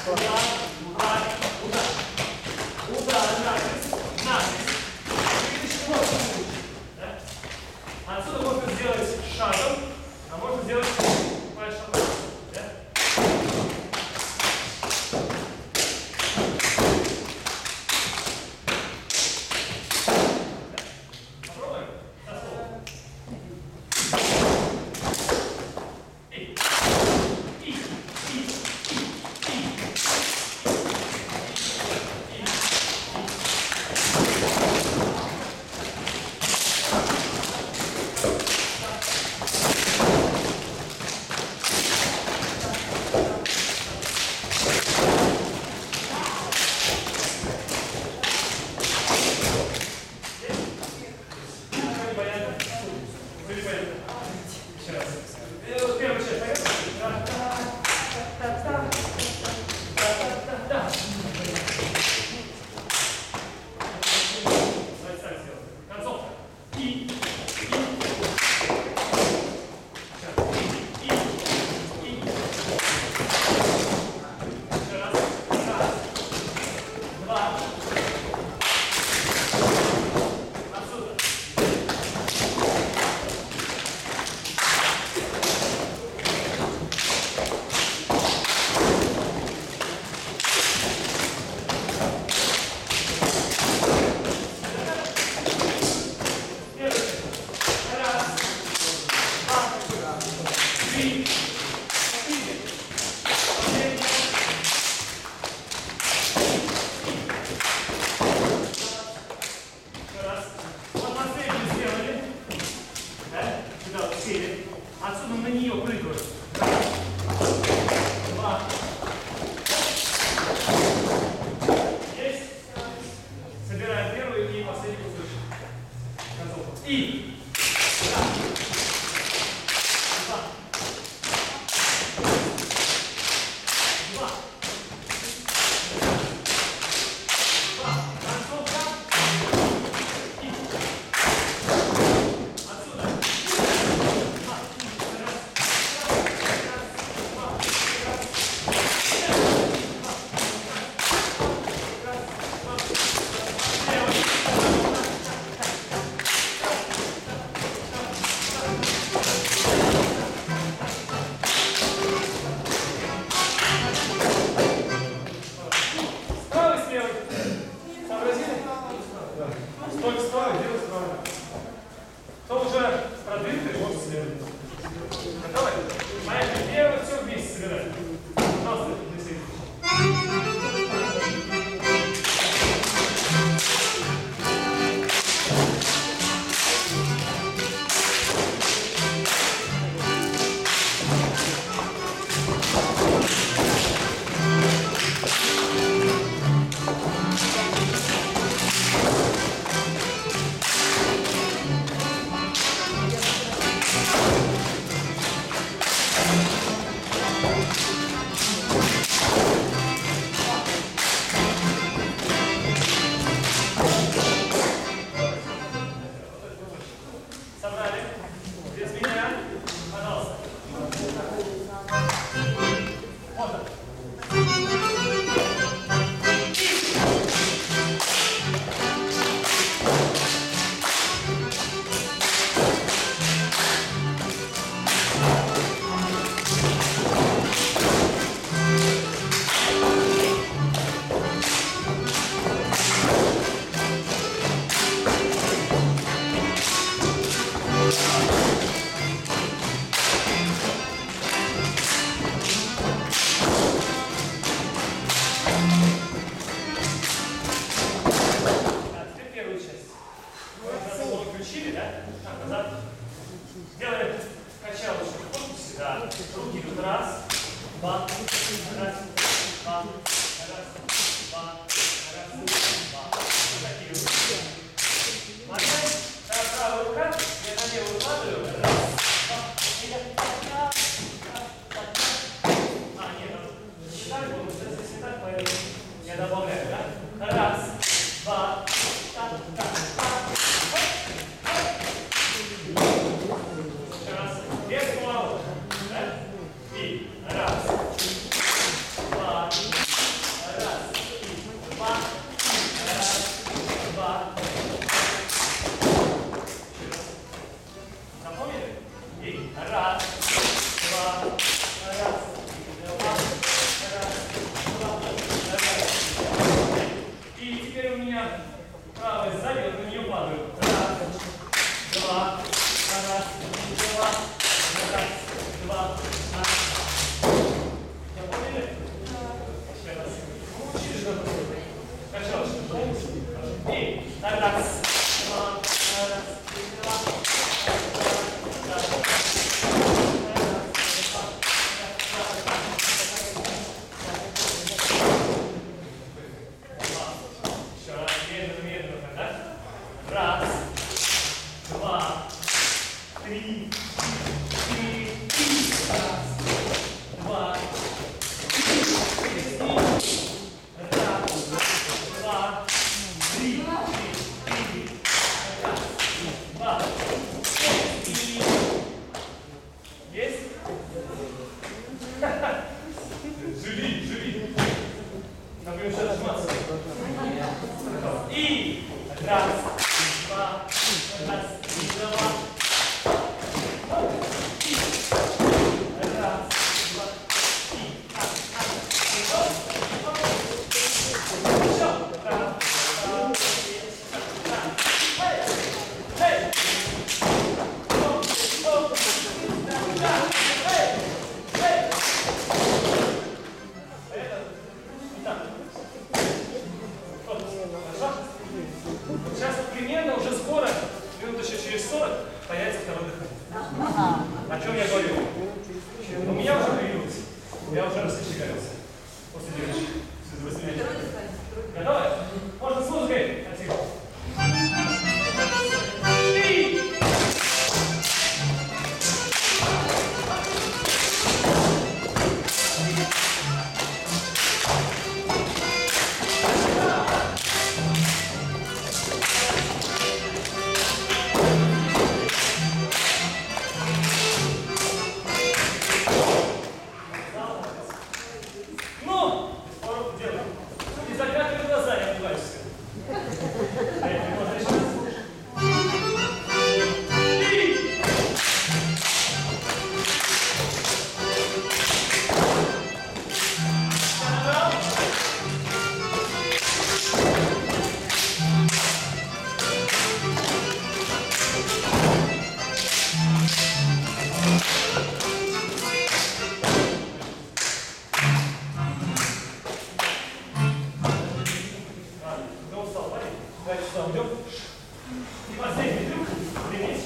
удар, удар, удар. Удар, накрест, накрест. Видишь, можно получить, да? Отсюда можно сделать шагом, а можно сделать большим. Да? Попробуем? Со словом. Отсюда на нее прыгаю. Два. Есть. Собираем первый и последний кусочек. Концовку. И. Раз. Два. Два. Два. Концовка. И. Отсюда. Справа и слева. Сообразили? Стой справа, делай справа. Кто уже продвинутый, вот следует. Готовы? Поехали. Первый все вместе собираем. Пожалуйста, присоединяйтесь. Собрали. Без меня. Пожалуйста. Вот так. Теперь первую часть. Раз мы включили, да? Так, назад. Делаем качалочку в корпусе, да. Руки идут. Раз, два, раз, два, раз, два, раз, два. Вот такие руки. Опять правая рука, я на левую укладываю. Раз, два, нет, не так было, сейчас не так, поэтому я добавляю, да? Раз, два, еще раз, без поворотов, да? И раз, два, Правая сзади, вот на нее падаю. Раз, два, раз, два, раз, два, раз. Запомнили? Еще раз. Учишь, что такое? Хорошо. И раз, два, раз, два, раз, два, три, четыре, раз, два, четыре, раз, два, три, четыре, раз, два, четыре. Есть? Живи. Нам будем сейчас отжиматься. И раз, два, раз, два. Раз, два, сейчас примерно уже скоро, минут еще через 40, появится второй дыхание. О чем я говорю? У меня уже появилось. Я уже раскочегарился. После девочек. Готовы? Можно с музыкой. И последний трюк. Примись.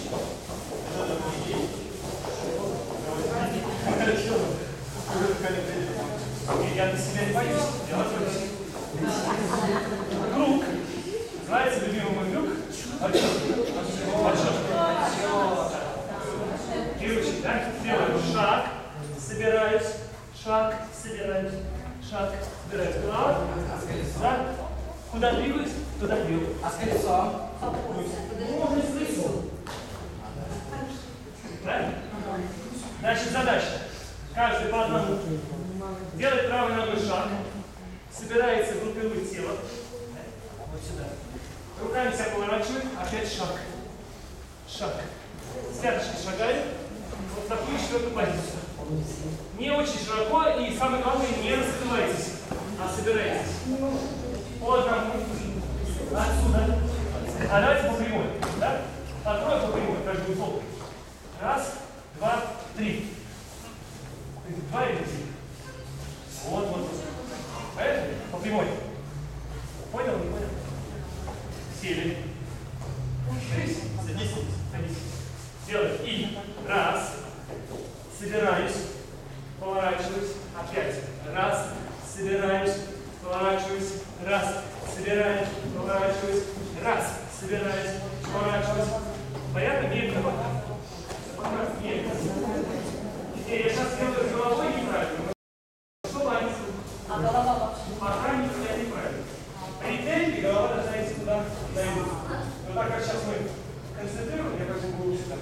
Я на себя не боюсь. Я боюсь. Круг. Называется любимый мой трюк. Кирюшек, да? Делаю шаг. Собираюсь. Шаг. Собираюсь. Шаг. Собираюсь. Голова. Да? Куда двигаюсь? Туда двигаюсь. А с колесом? Можно с колесом. Правильно? Значит, задача. Каждый по одному. Делает правой ногой шаг. Собирается, группирует тело. Вот сюда. Руками себя поворачивает. Опять шаг. Шаг. С пяточки шагает. Вот в такую четвертую позицию. Не очень широко и, самое главное, не раскрывайтесь, а собирайтесь. По одному. Отсюда. А давайте по прямой. Да? По трое по прямой. Каждую фото. Раз, два, три. Два или три. Вот. Поэтому по прямой. Понял, не понял? Сели. Садись. Садись. Делай. И раз. Собираюсь. Поворачиваюсь. Опять. Раз. Собираюсь. Поворачиваюсь. Раз. Собираюсь. Поворачиваюсь. Раз. Собираюсь. Поворачиваюсь. Понятно? Медленно. Медленно. Я сейчас делаю головой неправильно. Что ловится? А голова вообще? Пока не стоит неправильно. При темпе голова должна идти туда, наверх. Но так как сейчас мы концентрируем, я как бы сюда.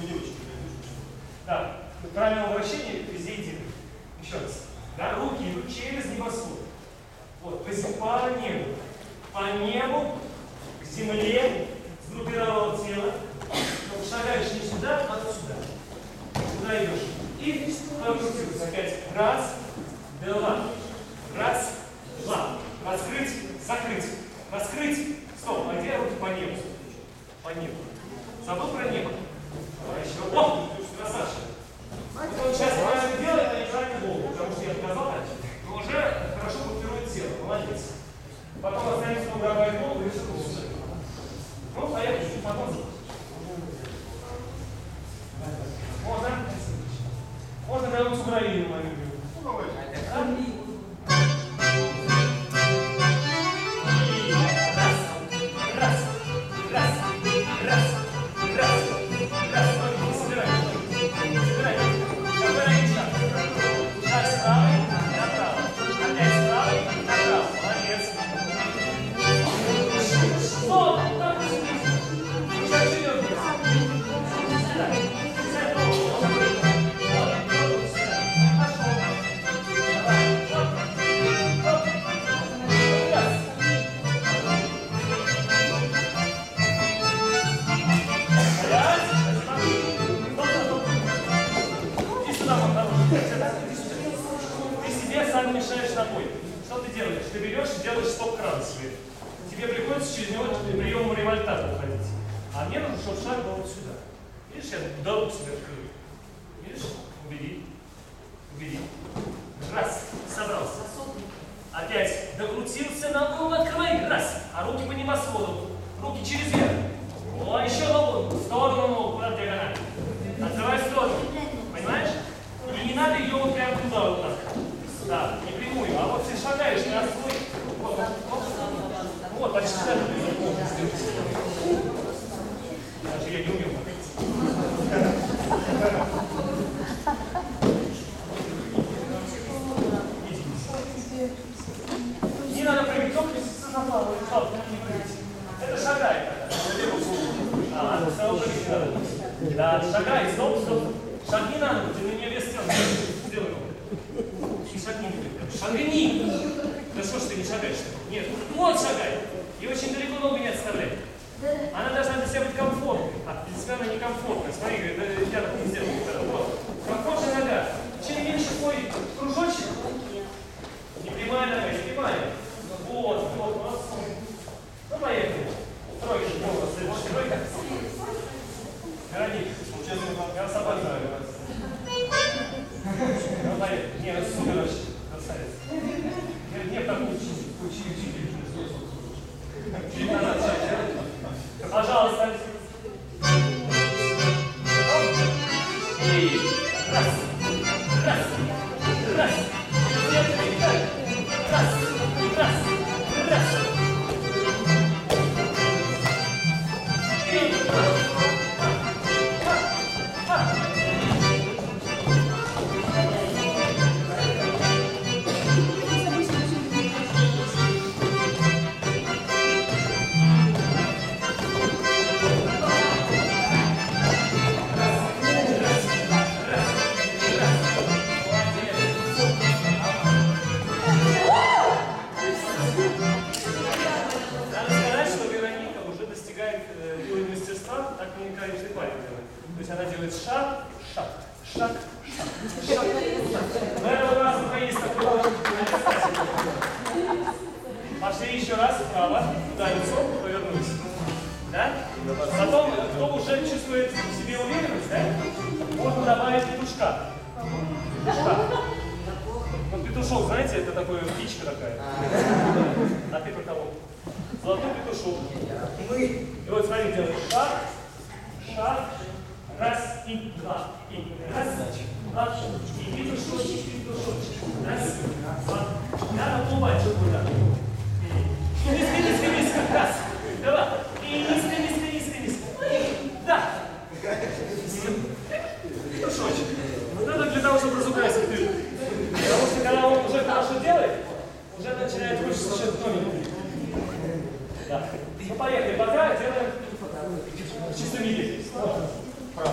Да. Правильное вращение везде идти. Еще раз. Да, руки идут через небосвод. Вот, по небу. По небу, к земле, сгруппировал тело. Шагаешь не сюда, а сюда. Куда идешь? И покрутился. Опять. Раз, два. Раз, два. Раскрыть, закрыть. Раскрыть, Стоп, а где руки по небу? По небу. Забыл про небо? Давай еще. О! Красавчик. Вот он сейчас правильно делает, а не правильно голову, потому что я показал раньше. Но уже хорошо группирует тело. Молодец. Потом останется угрожает голову и все лучше. Ну, поехали. Потом. Можно? Можно вернуть Украину, мою любимую. Мешаешь ногой. Что ты делаешь? Ты берешь и делаешь стоп-кран себе. Тебе приходится через него приемом револьтата уходить. А мне нужно, чтобы шаг был вот сюда. Видишь, я дорогу себе открою. Видишь? Убери. Убери. Раз. Собрался. Опять. Докрутился, ногу открывай. Раз. А руки по небосводу. Руки через верх. О, еще ногу. В сторону ногу. Куда ты гонать? Открывай в сторону. Понимаешь? И не надо ее вот прям туда вот так. Да, не прямую, а вот ты шагаешь на свой. Вот, почти так. Даже я не умею. Не надо прыгать, только направо, не прыгать. Это шагай. А, сразу прыгать надо. Да, шагай, стоп. Шагни на ногу, ты на нее вес сделай. Шагни! Да что ж ты не шагаешь-то? Нет, вот шагай! И очень далеко ногу не отставляй. Она должна для себя быть комфортной. А для себя она некомфортная. Смотри, говорит, я так не сделал. Вот. Комфортная нога. Чем меньше твой кружочек, не прямая нога, не прямая. Вот, молодцы. Ну, поехали. Тройка, следующая тройка. Вероник, я вас обожаю. Не, супер вообще, красавец. Нет, так учитель. Чуть назад, сейчас. Пожалуйста. И раз. Раз. Раз. Раз. Раз. Раз. И она делает шаг, шаг, шаг, шаг, шаг. Наверное, у нас пока есть такое. Пошли еще раз вправо, туда лицом, повернулись. Да? Потом, кто уже чувствует в себе уверенность, да? Можно добавить петушка. Петушка. Вот петушок, знаете, это такая птичка такая. А ты про кого? Золотой петушок. И вот смотри, делаешь шаг, шаг. Раз, и два, и раз, два, и петушочек, петушочек. Раз, два. Надо полбачить куда. И низко, раз, два. И низко. Да. Петушочек. Надо для того, чтобы разукрасить дырку. Потому что когда он уже хорошо делает, уже начинает хочется что-то новенькое. Да. Ну поехали, пока делаем чисто миди. Право.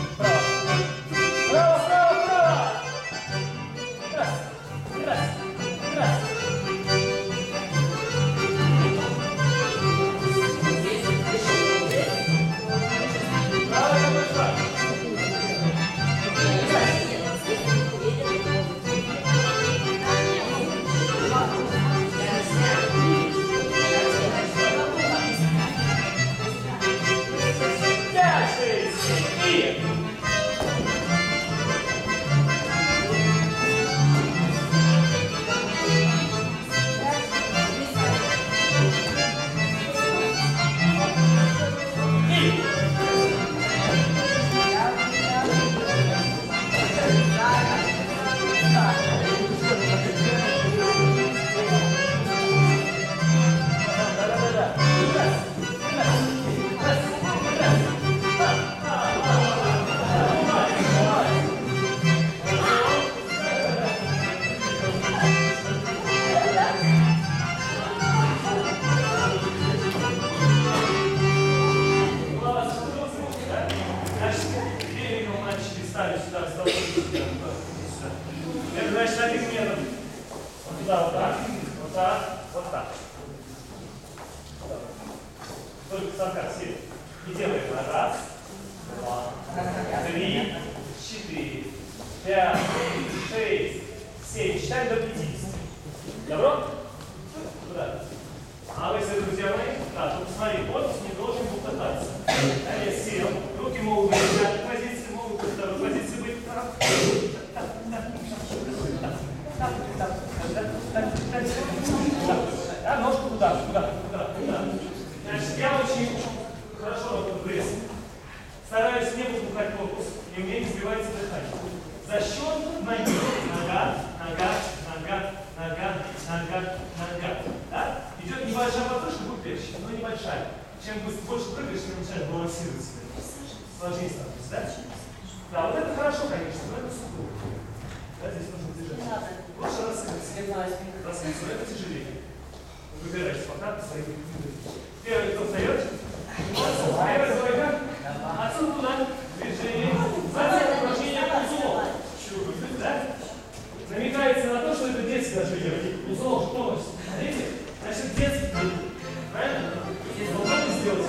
Право. Раз. Право, какой шаг? Туда вот так, вот так, вот так. Только станка, все. И делаем. Раз, два, три, четыре, пять, шесть, семь. Считаем до 50. Добро? Туда. А вы, друзья мои, так, вот смотри, корпус не должен болтаться. Я сел, руки могут быть в этой позиции, могут быть в второй позиции быть. Да, ножку туда. Значит, я очень хорошо работаю пресс. Стараюсь не выпухать корпус, и у меня не сбивается дыхание. За счет ноги. Нога. Да? Идет небольшая подушка, будет легче, но небольшая. Чем больше прыгаешь, тем начинаешь балансировать себя. Сложнее становится, да? Да, вот это хорошо, конечно, но это сугубо. Да, здесь нужно движение. Лучше рассыпаться. Это тяжелее. Выбирайте пока свои. Первый, кто встает. Первый, двойка. Отсюда туда. Движение. Затем упражнение узлов. Да? Намекается на то, что это детский даже делать. Узлов полностью. Смотрите? Значит, детский. Правильно? Вы можете сделать?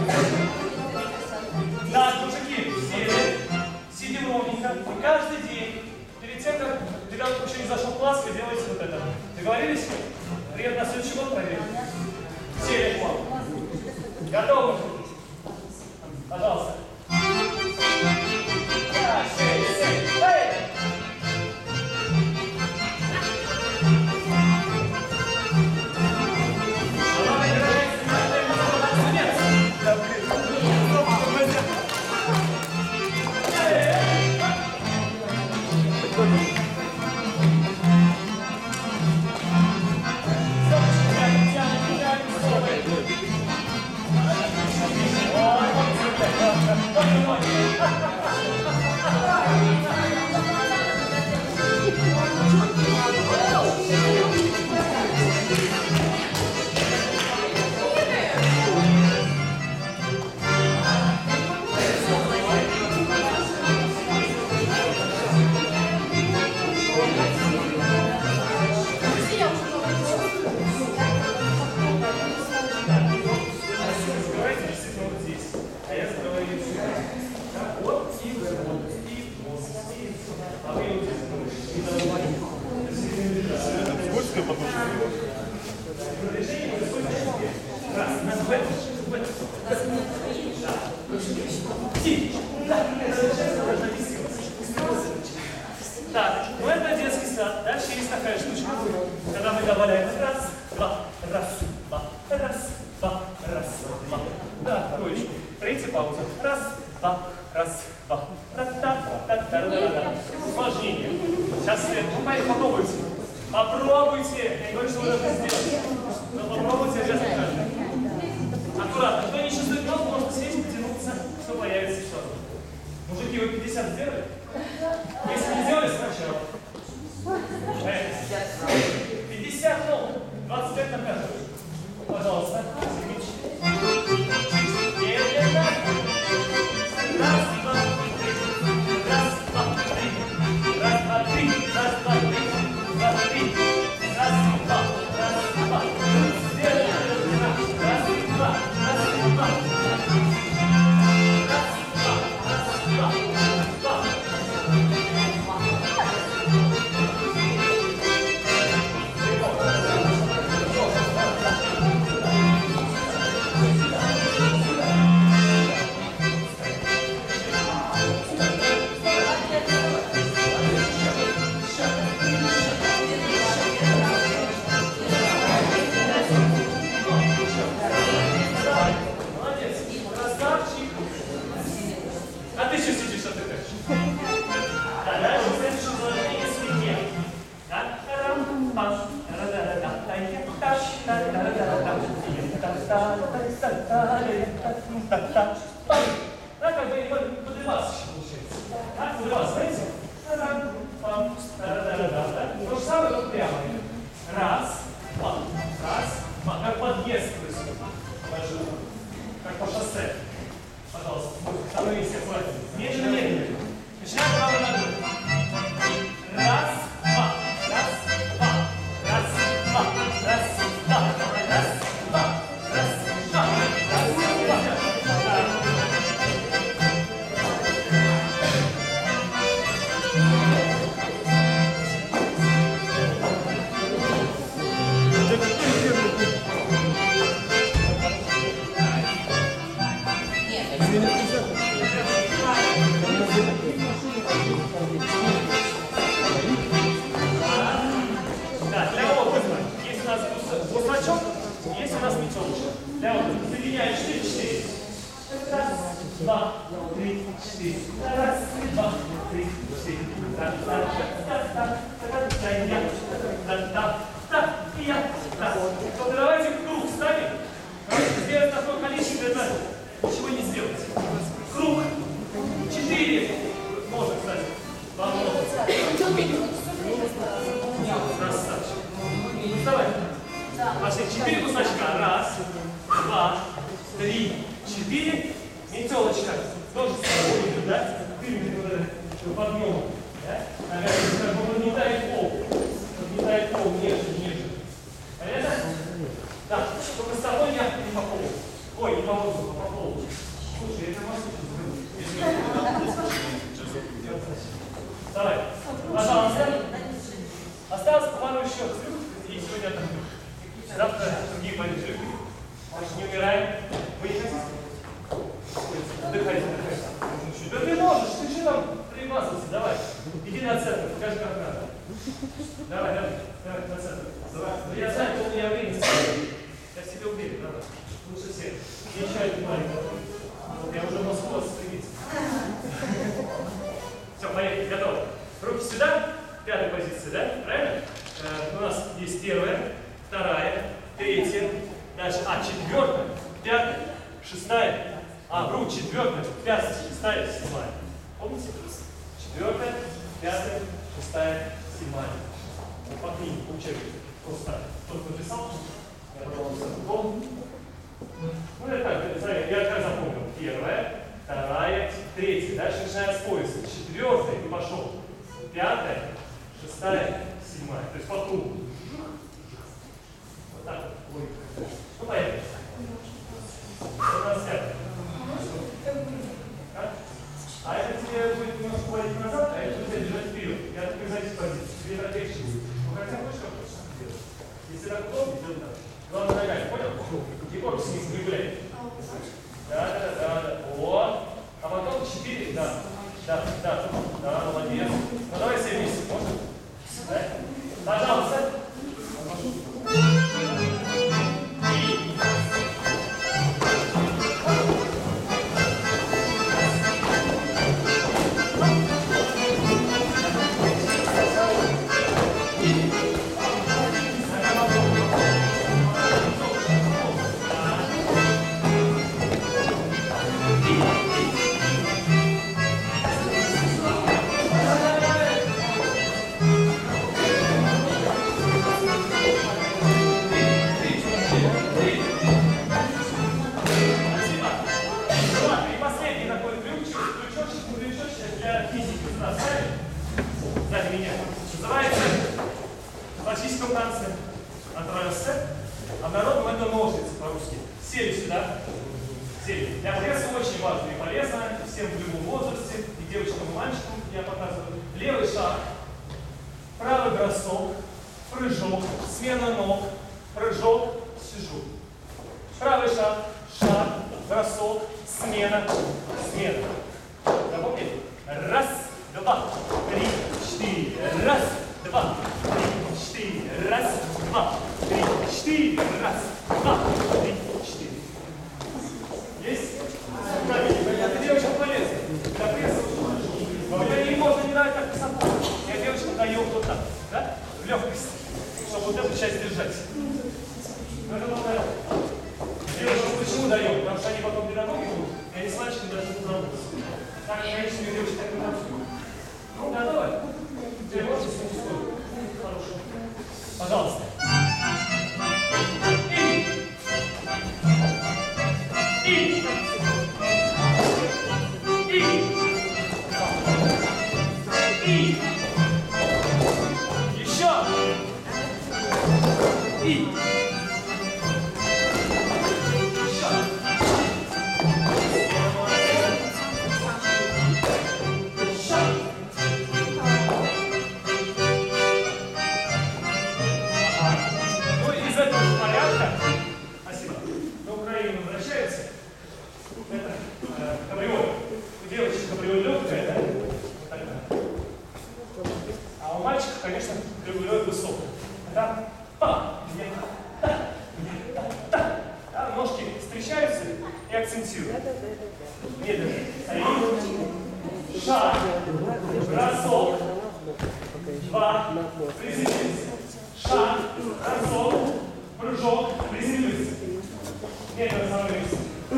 Да, мужики, сидим ровненько. И каждый день, перед тем, как ребенок еще не зашел в класс, вы делаете вот это. Договорились? Приятно, на следующий год проверим. Сели к вам. Готовы? Пожалуйста. 5, 6, 7. Эй! Так, ну это детский сад. Дальше есть такая штучка, когда мы добавляем раз, два. Да, троечку. Третья пауза. Раз, два. Усложнение. Сейчас попробуйте. Попробуйте. Я не говорю, что вы должны сделать. Но попробуйте, сейчас покажу. Аккуратно. Кто не чувствует ног, может сесть, потянуться, что появится что-то. Мужики, вы 50 сделали? Если не сделали, сначала. 50 ног. 25 на каждую. Пожалуйста. Медленно. Раз, два, три. Раз, два, три. Раз, два, три. Раз, два, три. Раз, три. Раз, два. Раз, два. Медленно. Раз, два. Раз, два. Да, как бы подниматься еще получается. Да, подниматься, знаете? То же самое, но прямо. Раз, два. Как подъезд происходит. Как по шоссе. Пожалуйста, становитесь аккуратнее. Медленно. Начинаем правой ногой. Раз, два. Раз, два. Раз, значок, есть у нас метелочка. Для вот соединяем 4-4. Раз, два, три, четыре. Раз, два, три, четыре. Так, так, так, так, так, так, я. Так, так, так, и я. Так. Вот давайте круг ставим. Сделать такое количество, это ничего не сделать. Круг. 4. Можно, кстати. Вам можно. Красавчик. Вставай. Пошли. 4 кусачка. Раз, два, три, 4. Метелочка. Тоже с собой идет, да? Ты подъем. Да? Как бы подметает пол. Подметает пол ниже, ниже. Понятно? Да. Только с тобой я не по полу. Ой, не по воздуху, а по полу. Слушай, это массу. Давай. Пожалуйста. Осталось, по-моему, еще трюк. И сегодня это завтра другие пойдут трюки. Значит, не умираем. Вы не хотите? Отдыхайте, отдыхайте. Да ты можешь, ты что там примазался? Давай. Иди на центр, покажи, как надо. Давай, давай, давай, на центр. Давай. Ну, я знаю, что у меня время. Я в себе уверен, давай. Лучше всех. Не мешай внимание. Я уже Москву стремиться. Все, поехали, готово. Руки сюда, пятая позиция, да? Правильно? У нас есть первая, вторая, третья, дальше, четвертая, пятая, шестая, вру, четвертая, пятая, шестая, седьмая. Помните? Четвертая, пятая, шестая, седьмая. По книге, по учебнику. Просто кто-то написал, я потом запомнил. Ну, это так, я как запомнил. Первая, вторая, третья. Дальше начинаем с пояса. Четвертая и пошел. Пятая, шестая, седьмая. То есть по кругу. Вот так вот. Ну, поехали. 15. А это тебе будет немножко уходить назад, а это будет держать вперед. Я так из этих позиций. Тебе так легче будет. Ну, хотя хочешь как хочешь делать. Если так удобно, делай так. Главное ногами, понял? Егор снизу гуляет. Да. Вот. А потом 4. Да, молодец. Ну давай все вместе, можно? Да? Пожалуйста. Для пресса очень важно и полезно, и всем в любом возрасте, и девочкам, и мальчикам я показываю. Левый шаг, правый бросок, прыжок, смена ног, прыжок, сижу. Правый шаг, бросок, смена. Запомнили? Раз, два, три, четыре. Раз, два, три, четыре. Раз, два, три, четыре. Раз, два, три, четыре. Есть? Это девочкам полезно. Для пресса очень можно не дать так высоко. Я девочкам даю вот так, да? В легкость. Чтобы вот эту часть держать. Девочкам почему даем? Потому что они потом длинноногие будут, и они с мальчиками даже не заработают. Так, конечно, девочки так не танцуют. Ну, да, давай. Тебе можно снять историю? Хорошо. Пожалуйста. Еще. Ну, из этого же порядка, спасибо, на Украину возвращается. Это кабриоль. У девочек кабриоль легкая, да? Вот такая. А у мальчиков, конечно, кабриоль высокая. Да? акцентируем. Медленно. Стоим. Шаг. Бросок. 2. Приземлились. Шаг. Бросок. Прыжок. Приземлились. Медленно остановились.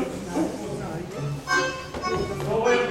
Пробуем.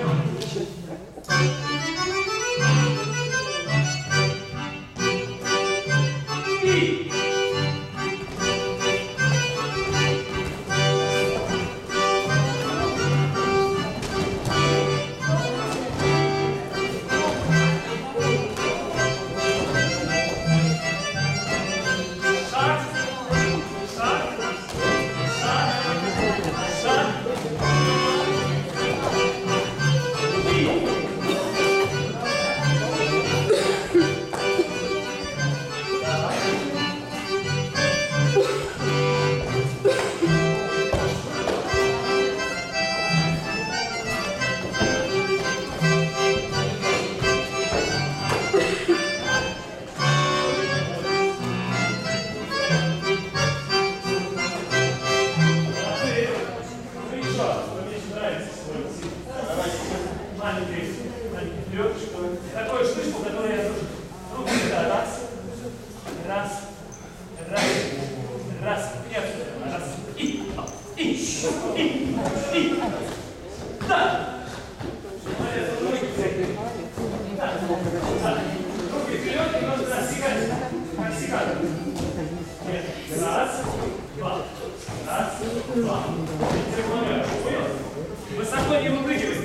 Такое штучку, которое я слышу. Руки сюда. Раз. Нет. Раз. И. Да. Руки вперед, немножко рассекать. Нет. Раз. Два. Понял? Высоко не выпрыгивай.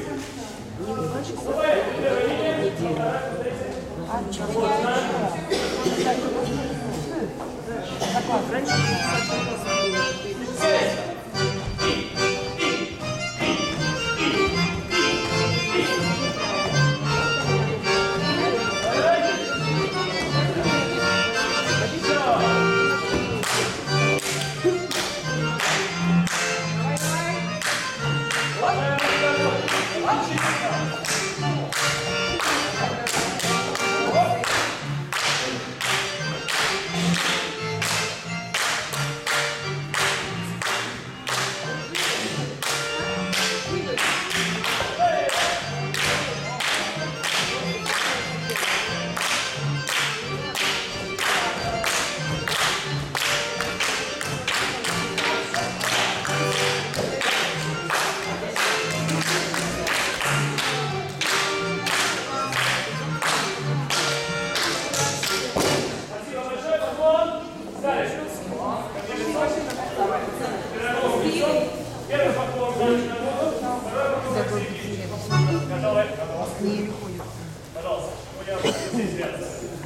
Первый поклон на воду, второй поклон на середину. Готовы? Пожалуйста, будем здесь рядом.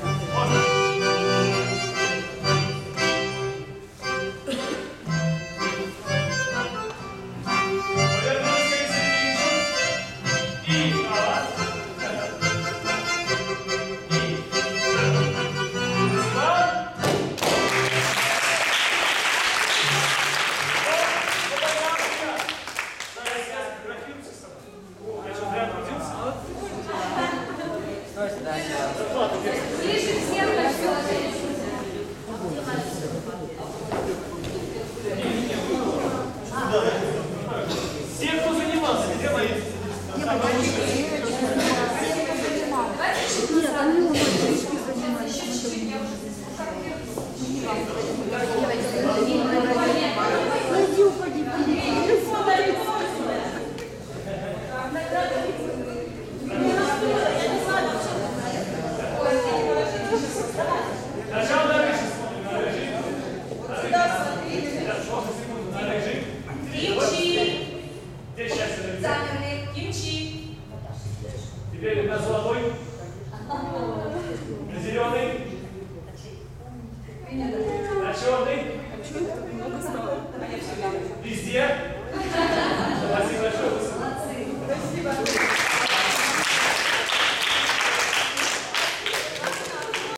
Повернулись к середину. И вправо. Ближе всем начало. Все, кто занимался, где мои? Пойди, уходи. Сначала на рыжий смотрим, на рыжий. На рыжий. Кимчи. Где счастье на лице? Замерли. Кимчи. Теперь на золотой. На зеленый. На черный. Везде.